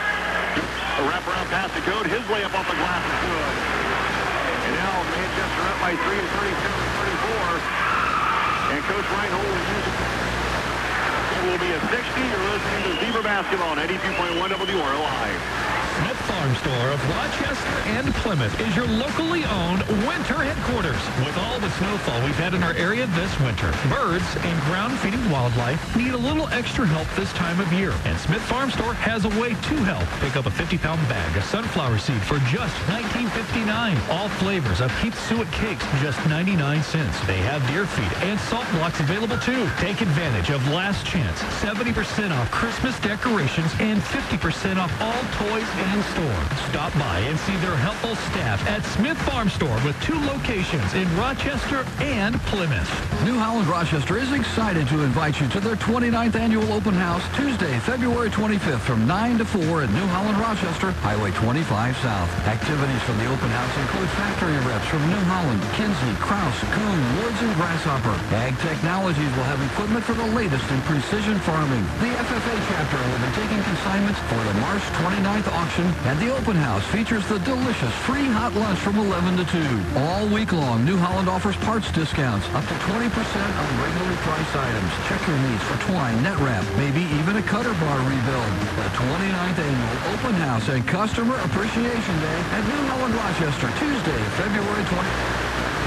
A wraparound pass to Goad. His layup off the glass is good. And now Manchester up by three to thirty-seven to thirty-four. And Coach Reinhold will use it. It will be a sixty. You're listening to Zebra Basketball on eighty-two point one W R L I. Smith Farm Store of Rochester and Plymouth is your locally owned winter headquarters. With all the snowfall we've had in our area this winter, birds and ground-feeding wildlife need a little extra help this time of year. And Smith Farm Store has a way to help. Pick up a fifty pound bag of sunflower seed for just nineteen fifty-nine. All flavors of Keith Suet cakes, just ninety-nine cents. They have deer feed and salt blocks available too. Take advantage of Last Chance, seventy percent off Christmas decorations and fifty percent off all toys in store. Stop by and see their helpful staff at Smith Farm Store with two locations in Rochester and Plymouth. New Holland Rochester is excited to invite you to their twenty-ninth annual open house Tuesday, February twenty-fifth from nine to four at New Holland Rochester, Highway twenty-five South. Activities from the open house include factory reps from New Holland, Kinsley, Kraus, Kuhn, Woods, and Grasshopper. Ag Technologies will have equipment for the latest in precision farming. The F F A chapter will be taking consignments for the March twenty-ninth auction, and the open house features the delicious free hot lunch from eleven to two. All week long, New Holland offers parts discounts up to twenty percent on regularly priced items. Check your needs for twine, net wrap, maybe even a cutter bar rebuild. The twenty-ninth annual open house and Customer Appreciation Day at New Holland Rochester, Tuesday, February twentieth.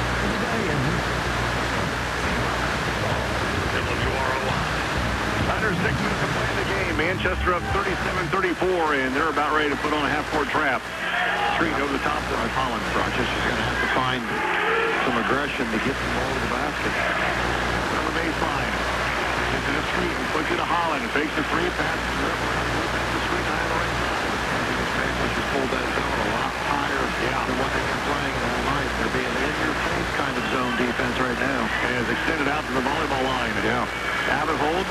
Under six minutes to play in the game. Manchester up thirty-seven thirty-four, and they're about ready to put on a half-court trap. Street over the top of Holland. Rochester's going to have to find some aggression to get the ball to the basket. On the baseline. Gets to the street and puts it to Holland. Fakes the three, passes it up around the street high on the right side. Manchester's pulled that zone a lot higher yeah. than what they've been playing all night. They're being in-your-face kind of zone defense right now. And is extended out to the volleyball line. Yeah. Abbott holds.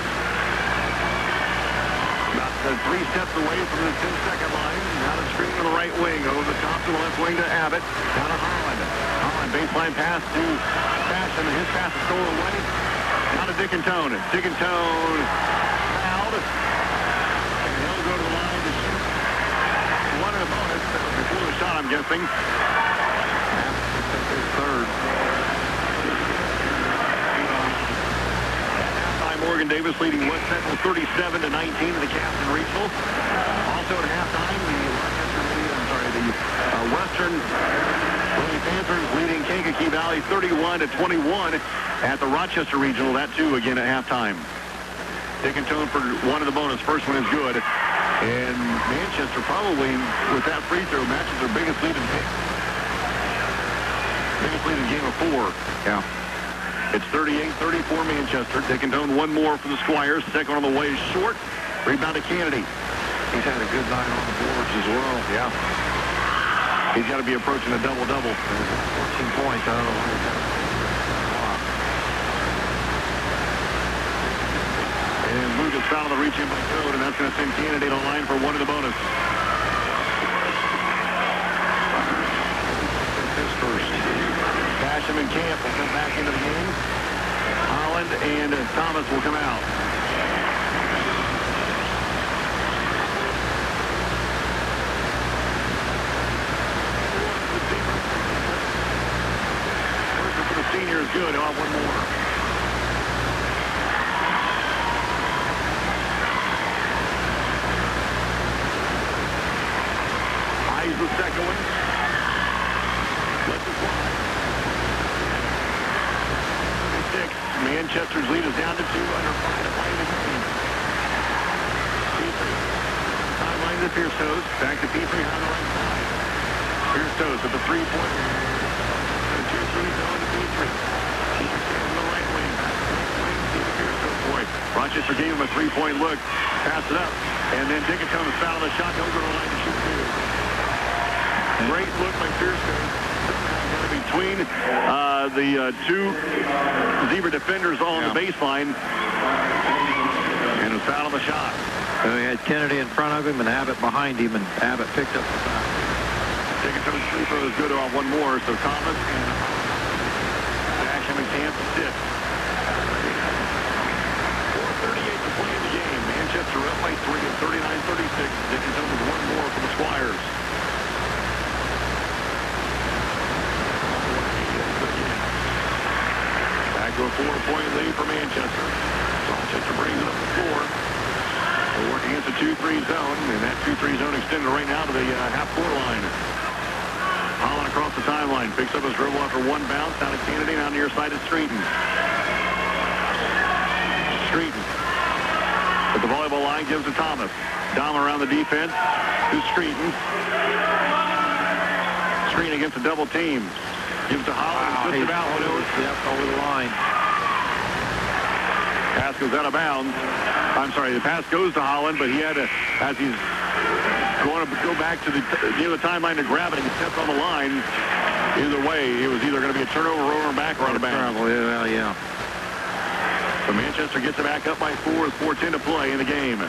About uh, three steps away from the ten-second line. Now the screen to the right wing. Over the top to the left wing to Abbott. Down to Holland. Holland baseline pass to Fashion. His pass is stolen away. Now to Dickentone. Dickentone fouled. And he'll go to the line to shoot. One of the bonus before the shot, I'm guessing. That's his third. Morgan Davis leading West Central thirty-seven to nineteen in the Captain Regional. Also at halftime, the I'm sorry, the uh, Western Lady Panthers leading Kankakee Valley thirty-one to twenty-one at the Rochester Regional. That too again at halftime. Dickentone for one of the bonus. First one is good. And Manchester probably with that free throw matches their biggest lead in the game. Biggest lead in the game of four. Yeah. It's thirty-eight thirty-four Manchester. Dickentone one more for the Squires. Second on the way is short. Rebound to Kennedy. He's had a good night on the boards as well. Yeah. He's got to be approaching a double-double. fourteen points. I don't know. And Lucas found the reach in by Code, and that's going to send Candidate on line for one in the bonus. His first. Basham and Camp will come back into the game. Holland and uh, Thomas will come out. First for the senior is good. I'll have one more. Eyes the second one. Let's it fly. Six. Manchester's lead is down to two under five to play the game. Petrie. Sideline to Pierce Toes. Back to Petrie on the right side. Pierce Toes at the three-point. The two three zone to Petrie. Petrie on the right wing. Wing to the Pierce Toes boy. Rochester gave him a three-point look. Pass it up. And then Dickens comes foul the shot. He'll go to the line to shoot two. Great look by Pierce Toes. Between uh, the uh, two Zebra defenders on yeah. the baseline, and a foul on the shot. So he had Kennedy in front of him and Abbott behind him, and Abbott picked up the foul. Dickinson's free throw is good off one more, so Thomas and Basham and Camp sit. four thirty-eight to play in the game. Manchester up by three at thirty-nine thirty-six. Dickinson with one more for the Squires. Back to a four-point lead for Manchester. Rochester brings it up the floor. They're working against a two three zone, and that two three zone extended right now to the uh, half-court line. Holland across the timeline, picks up his dribble after one bounce, down to Kennedy, now near side of Streeton. Streeton. At the volleyball line, gives to Thomas. Dom around the defense to Streeton. Streeton against a double team. Gives to Holland, wow, just about when it was over the line. Pass goes out of bounds. I'm sorry, the pass goes to Holland, but he had to, as he's going to go back to the near the timeline to grab it, and he steps on the line. Either way, it was either going to be a turnover over and back or out of bounds. Yeah, yeah. So Manchester gets it back up by four with four ten to play in the game.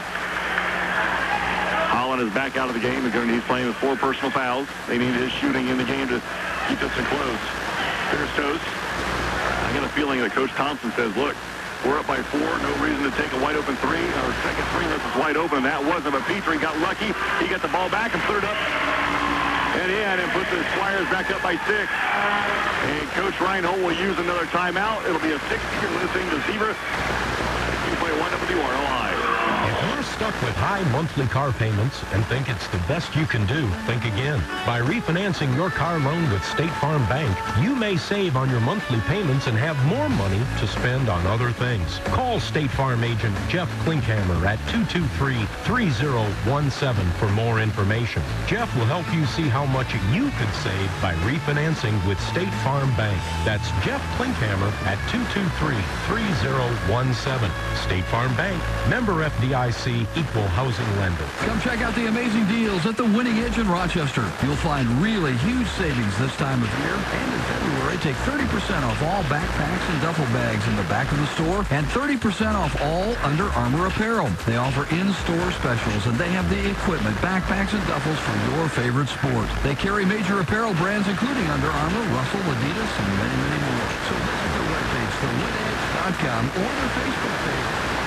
Holland is back out of the game. He's playing with four personal fouls. They need his shooting in the game to keep this close. Pierce Toes. I got a feeling that Coach Thompson says, look, we're up by four. No reason to take a wide open three. Our second three unless it's wide open. That wasn't, but Petrie got lucky. He got the ball back and put it up and in and put the Squires back up by six. And Coach Reinhold will use another timeout. It'll be a sixty. You're listening to Zebra. You play one up with U R L I. If you're stuck with high monthly car payments and think it's the best you can do, think again. By refinancing your car loan with State Farm Bank, you may save on your monthly payments and have more money to spend on other things. Call State Farm agent Jeff Klinkhammer at two two three, three zero one seven for more information. Jeff will help you see how much you could save by refinancing with State Farm Bank. That's Jeff Klinkhammer at two two three, three zero one seven. State Farm Bank, member F D I C, equal housing lender. Come check out the amazing deals at the Winning Edge in Rochester. You'll find really huge savings this time of year. And in February, take thirty percent off all backpacks and duffel bags in the back of the store and thirty percent off all Under Armour apparel. They offer in-store specials, and they have the equipment, backpacks, and duffels for your favorite sport. They carry major apparel brands including Under Armour, Russell, Adidas, and many, many more. So visit their webpage, the win edge dot com, or their Facebook page.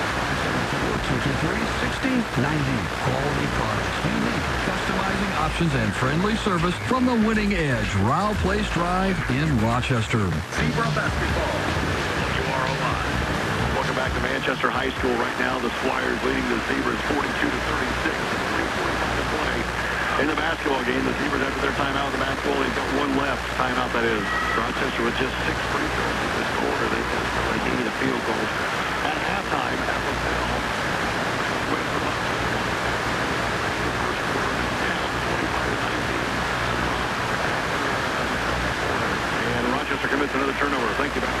two two three, six zero nine zero. Quality products, unique customizing options, and friendly service from the Winning Edge, Rowell Place Drive in Rochester. Zebra basketball. U R O I. Welcome back to Manchester High School. Right now, the Squires leading the Zebras forty-two to thirty-six. three forty-five to play in the basketball game. The Zebras, after their timeout in the basketball, they've got one left. Timeout, that is. Rochester with just six free throws in this quarter. They desperately need a field goal. At halftime, at LaSalle, and Rochester commits another turnover. Thank you, Bob.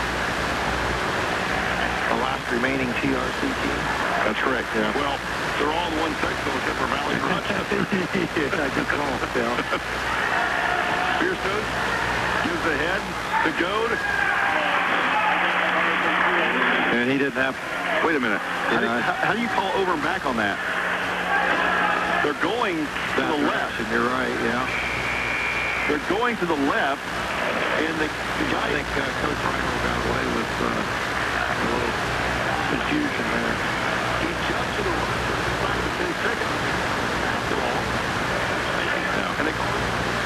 The last remaining T R C team. That's correct, yeah. Well, they're all in one section except for Valley and Rochester. Yeah, good call, Phil. Pierce Toes gives the head to Goad. And he didn't have Wait a minute. How do, you, how, how do you call over and back on that? They're going to the left. You're right, yeah. They're going to the left, and the, the guy... I think uh, Coach Rhino got away with uh, a little confusion there. He jumped to the right for five to ten seconds. Basketball. Yeah. And they call it...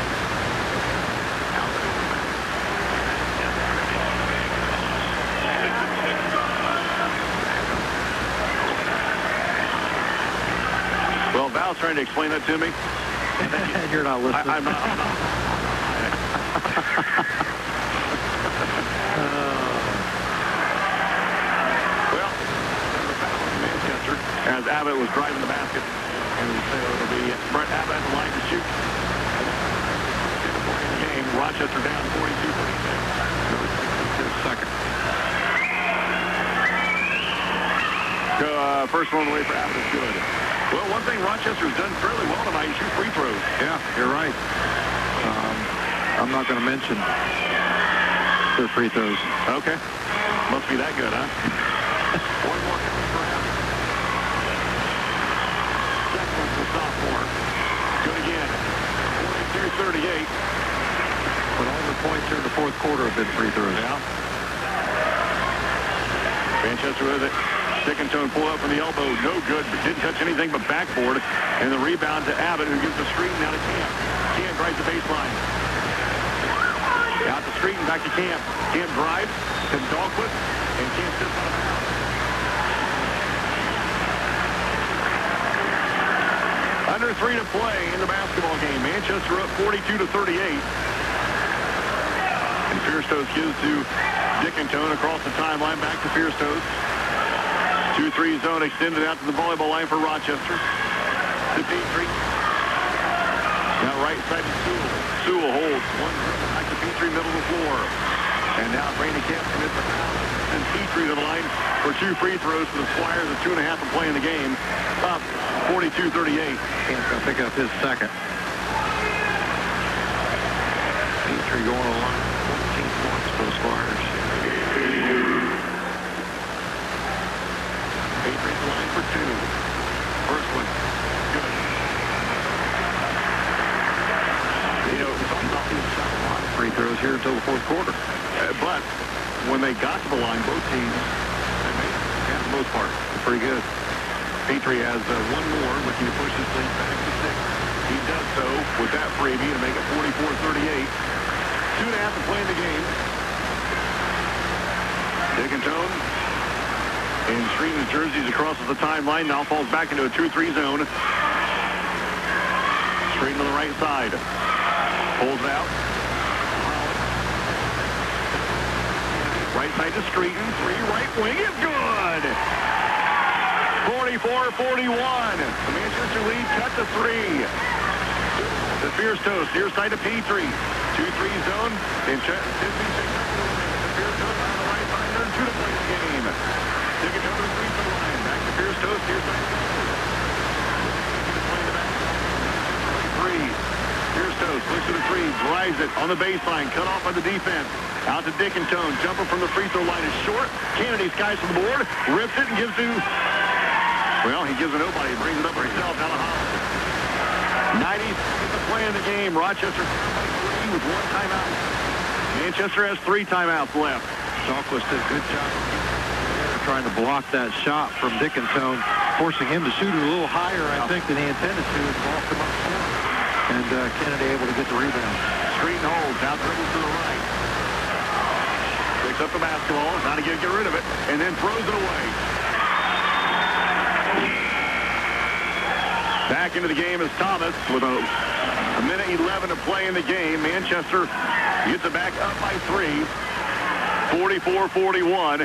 Well, Val's trying to explain that to me. You're not listening. I, I'm not. I'm not. Well, Manchester, as Abbott was driving the basket, and so it'll be Brett Abbott at the line to shoot. In the game, Rochester down forty-two forty-six. Second. Uh, first one away for Abbott is good. Well, one thing Rochester's done fairly well tonight is shoot free throws. Yeah, you're right. Um, I'm not going to mention their free throws. Okay. Must be that good, huh? One more coming for Abbott. Second one for sophomore. Good again. forty-two thirty-eight. But all the points here in the fourth quarter have been free throws. Yeah. Manchester with it. Dickinson pull up from the elbow, no good, but didn't touch anything but backboard. And the rebound to Abbott, who gives the screen now to Camp. Camp drives the baseline. Out the street and back to Camp. Camp drives to Dahlquist, and Camp sits on the Under three to play in the basketball game. Manchester up forty-two to thirty-eight. And Fiersteos gives to Dickinson across the timeline, back to Fiersteos. two three zone extended out to the volleyball line for Rochester. To Petrie. Now right side to Sewell. Sewell holds one back to Petrie, middle of the floor. And now Brandon Camp commits the foul. And Petrie to the line for two free throws for the Squires with two and a half to play in the game. Up forty-two thirty-eight. Camp's going to pick up his second. Petrie going along fourteen points for the Squires. Patriots line for two. First one. Good. You know, it's all about being shot a lot of Free throws here until the fourth quarter. Uh, but when they got to the line, both teams, they made it, yeah, for the most part. Pretty good. Petrie has uh, one more, looking to push his lead back to six. He does so with that freebie to make it forty-four thirty-eight. Two and a half to play in the game. Dickinson. And stream his jerseys across the timeline. Now falls back into a two three zone. Straight to the right side. Pulls it out. Right side to Streeton. Three right wing is good. forty-four forty-one. The Manchester lead cut to three. The Fiersteos. Near side to Petrie. two three zone. And fifteen seconds. The Fiersteos on the right side. There's two to play the game. Take it over the free throw line. Back to Fiersteos. Here's the three. Fiersteos looks at the three. Drives it on the baseline. Cut off by the defense. Out to Dickinson. Jumper from the free throw line is short. Kennedy skies to the board. Rips it and gives to... Well, he gives it nobody. He brings it up himself. Out of Holland. ninety seconds to play in the game. Rochester with one timeout. Manchester has three timeouts left. Dahlquist did a good job trying to block that shot from Dickinson, forcing him to shoot it a little higher, I think, than he intended to, and ball come up short. And uh, Kennedy able to get the rebound. Streeton holds, out dribbles to the right. Picks up the basketball, trying to get, get rid of it, and then throws it away. Back into the game is Thomas with a, a minute eleven to play in the game. Manchester gets it back up by three. forty-four forty-one.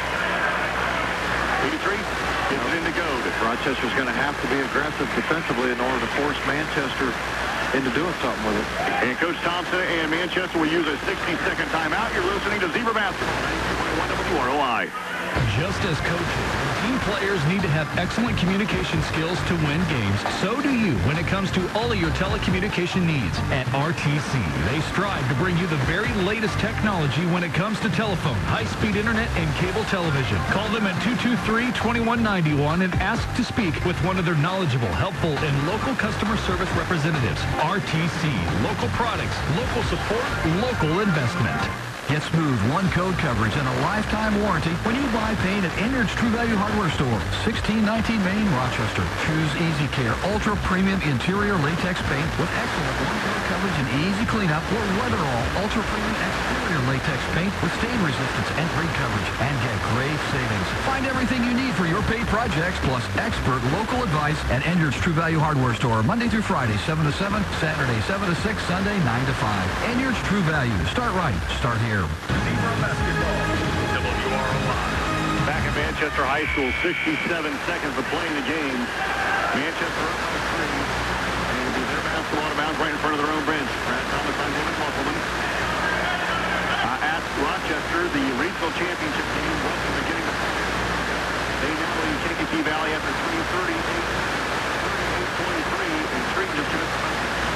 Petrie gets it into Goad. Rochester's going to have to be aggressive defensively in order to force Manchester into doing something with it. And Coach Thompson and Manchester will use a sixty second timeout. You're listening to Zebra Basketball, ninety-two point one W R O I. Just as coaches and team players need to have excellent communication skills to win games, so do you when it comes to all of your telecommunication needs. At R T C, they strive to bring you the very latest technology when it comes to telephone, high-speed internet, and cable television. Call them at two two three, two one nine one and ask to speak with one of their knowledgeable, helpful, and local customer service representatives. R T C, local products, local support, local investment. Get smooth one-code coverage and a lifetime warranty when you buy paint at Enyard's True Value Hardware Store, sixteen nineteen Main, Rochester. Choose Easy Care Ultra Premium Interior Latex Paint with excellent one-code coverage and easy cleanup, or Weatherall Ultra Premium Exterior Latex Paint with stain resistance and great coverage, and get great savings. Find everything you need for your paint projects, plus expert local advice at Enyard's True Value Hardware Store, Monday through Friday, seven to seven, Saturday, seven to six, Sunday, nine to five. Enyard's True Value. Start right. Start here. Zebra Basketball, W R O I. Back at Manchester High School, sixty-seven seconds of play in the game. Manchester up by three. And it'll be their basketball out of bounds right in front of their own bench. Brad Thomas on David Musselman. Uh, at Rochester, the regional championship game wasn't beginning to play. They now lead Kankakee Valley after three thirty-eight, thirty-eight twenty-three, and Streeton just missed the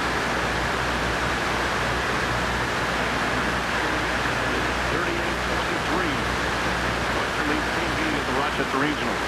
thirty-eight twenty-three. Western leads T V at the Rochester Regional.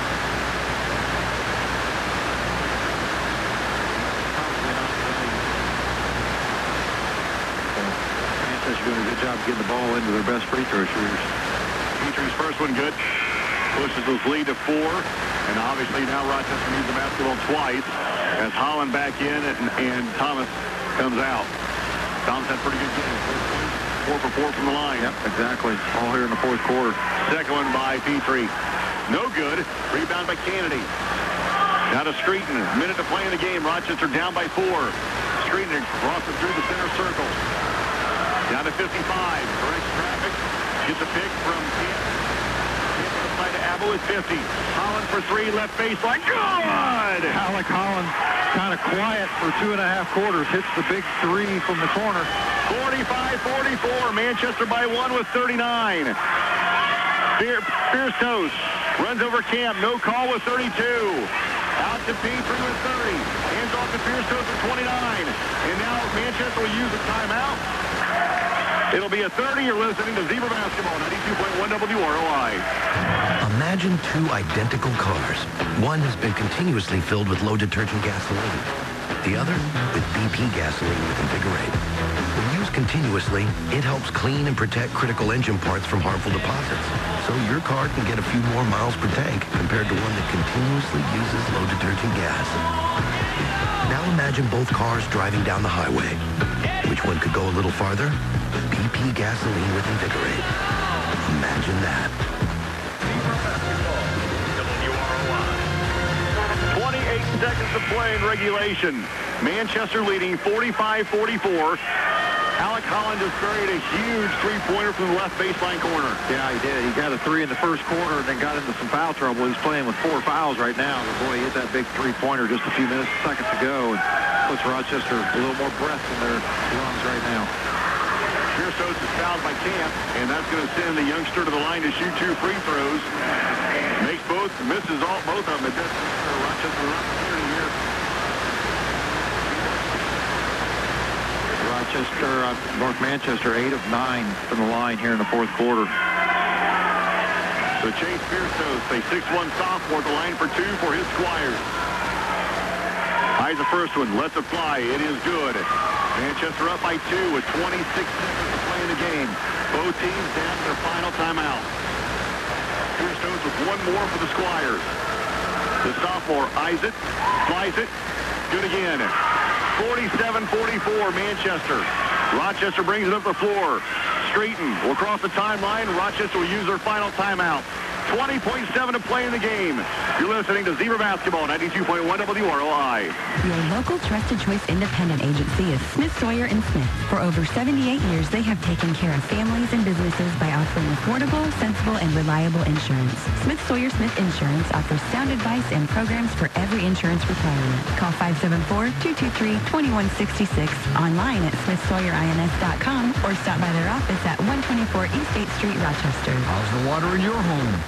Manchester's doing a good job getting the ball into their best free throw shooters. Petrie's first one good. Pushes his lead to four. And obviously now Rochester needs the basketball twice as Holland back in and, and Thomas comes out. Thomas had a pretty good game. Four for four from the line. Yep, exactly. All here in the fourth quarter. Second one by Petrie. No good. Rebound by Kennedy. Now to Streeton. Minute to play in the game. Rochester down by four. Streeton crosses through the center circle. Down to fifty-five. Corrects traffic. Gets a pick from Kent. Kent to the side to Abel at fifty. Holland for three. Left baseline. Good! Alec Holland kind of quiet for two and a half quarters. Hits the big three from the corner. forty-five forty-four. Manchester by one with thirty-nine. Fierce Toast runs over Camp. No call with thirty-two. Out to Petrie with thirty. Hands off to Fierce Toast with twenty-nine. And now Manchester will use a timeout. It'll be a thirty. You're listening to Zebra Basketball, ninety-two point one W R O I. Imagine two identical cars. One has been continuously filled with low detergent gasoline. The other with B P gasoline with Invigorate. When used continuously, it helps clean and protect critical engine parts from harmful deposits. So your car can get a few more miles per tank compared to one that continuously uses low detergent gas. Now imagine both cars driving down the highway. Which one could go a little farther? B P gasoline with Invigorate. Imagine that. W R O I. twenty-eight seconds to play in regulation. Manchester leading forty-five forty-four. Alec Holland just buried a huge three-pointer from the left baseline corner. Yeah, he did. He got a three in the first quarter and then got into some foul trouble. He's playing with four fouls right now. But boy, he hit that big three-pointer just a few minutes, seconds ago, and puts Rochester a little more breath in their lungs right now. Pierce is fouled by Camp, and that's going to send the youngster to the line to shoot two free throws. Makes both, misses all both of them. It does Rochester opportunity here. Rochester, uh, North Manchester, eight of nine from the line here in the fourth quarter. So Chase Pierce, a six one sophomore, the line for two for his Squires. Eyes the first one, lets it fly. It is good. Manchester up by two with twenty-six seconds to play in the game. Both teams down to their final timeout. Pierce with one more for the Squires. The sophomore eyes it, flies it, good again. forty-seven forty-four Manchester. Rochester brings it up the floor. Streeton will cross the timeline. Rochester will use their final timeout. twenty point seven to play in the game. You're listening to Zebra Basketball, ninety-two point one W R O I. Your local trusted choice independent agency is Smith Sawyer and Smith. For over seventy-eight years, they have taken care of families and businesses by offering affordable, sensible, and reliable insurance. Smith Sawyer Smith Insurance offers sound advice and programs for every insurance requirement. Call five seven four, two two three, two one six six, online at smith sawyer ins dot com, or stop by their office at one twenty-four East eighth Street, Rochester. How's the water in your home?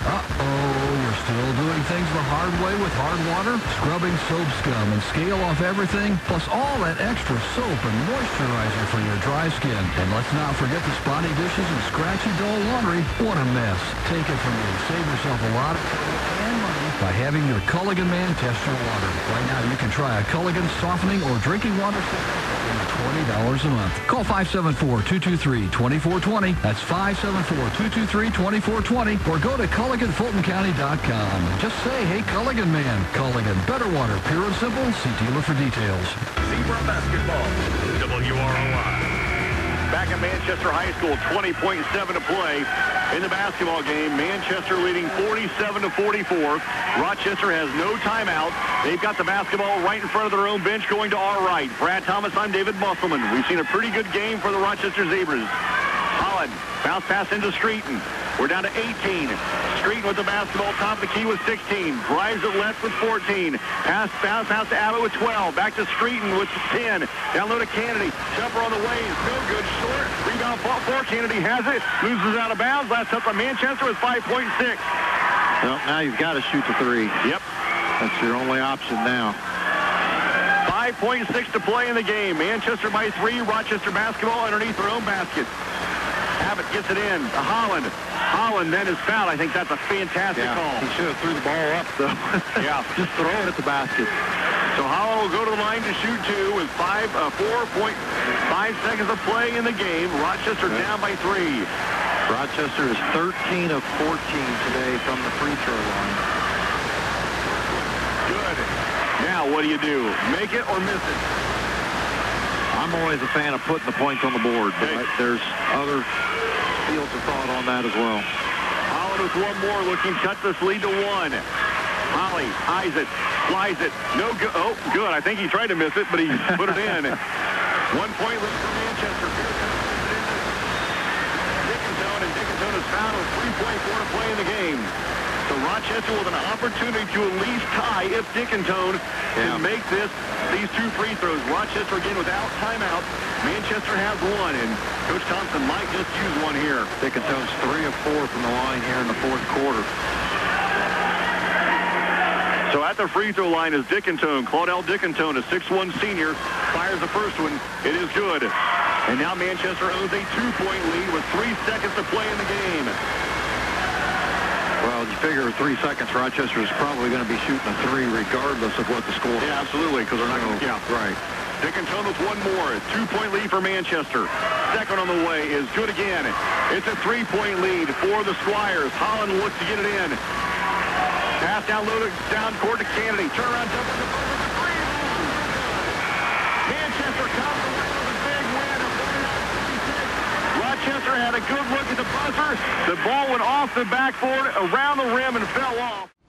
Uh-oh, you're still doing things the hard way with hard water? Scrubbing soap scum and scale off everything, plus all that extra soap and moisturizer for your dry skin. And let's not forget the spotty dishes and scratchy dull laundry. What a mess. Take it from me. Save yourself a lot of time and money by having your Culligan Man test your water. Right now you can try a Culligan softening or drinking water system for twenty dollars a month. Call five seven four, two two three, two four two zero. That's five seven four, two two three, two four two zero. Or go to Culligan Fulton County dot com. Just say, hey, Culligan Man. Culligan, better water, pure and simple. See dealer for details. Zebra basketball, W R O I. Back at Manchester High School, twenty point seven to play in the basketball game. Manchester leading forty-seven to forty-four. Rochester has no timeout. They've got the basketball right in front of their own bench going to our right. Brad Thomas, I'm David Musselman. We've seen a pretty good game for the Rochester Zebras. Holland, bounce pass into Streeton. We're down to eighteen. Streeton with the basketball, top of the key with sixteen. Drives it left with fourteen. Pass, bounce pass to Abbott with twelve. Back to Streeton with ten. Down low to Kennedy. Jumper on the way is no good. Short. Rebound ball for Kennedy. Has it. Loses out of bounds. Last up by Manchester with five point six. Well, now you've got to shoot the three. Yep. That's your only option now. five point six to play in the game. Manchester by three. Rochester basketball underneath their own basket. Abbott gets it in to Holland. Holland then is fouled. I think that's a fantastic yeah, call. He should have threw the ball up, though. Yeah. Just throw it at the basket. So Holland will go to the line to shoot two with five, uh, four point five seconds of play in the game. Rochester yeah. down by three. Rochester is thirteen of fourteen today from the free throw line. Good. Now, what do you do? Make it or miss it? I'm always a fan of putting the points on the board, but okay. there's other fields of thought on that as well. Holland with one more, looking to cut this lead to one. Holly eyes it, flies it. No good. Oh, good. I think he tried to miss it, but he put it in. One point left for Manchester. Dickinson, and Dickinson is fouled with three point four to play in the game. So Rochester with an opportunity to at least tie if Dickinson yeah. can make this, these two free throws. Rochester again without timeout. Manchester has one, and Coach Thompson might just use one here. Dickinson's three of four from the line here in the fourth quarter. So at the free throw line is Dickinson. Claudel Dickinson, a six one senior, fires the first one. It is good. And now Manchester owns a two-point lead with three seconds to play in the game. Well, you figure three seconds, Rochester is probably going to be shooting a three regardless of what the score is. Yeah, absolutely, because they're not going to, yeah. Right. Dickinson with one more. Two-point lead for Manchester. Second on the way is good again. It's a three-point lead for the Squires. Holland looks to get it in. Pass down low to, down court to Kennedy. Turnaround jump in the buzzer for three. Manchester comes away with a big win of forty-nine forty-six. Rochester had a good look at the buzzer. The ball went off the backboard, around the rim, and fell off.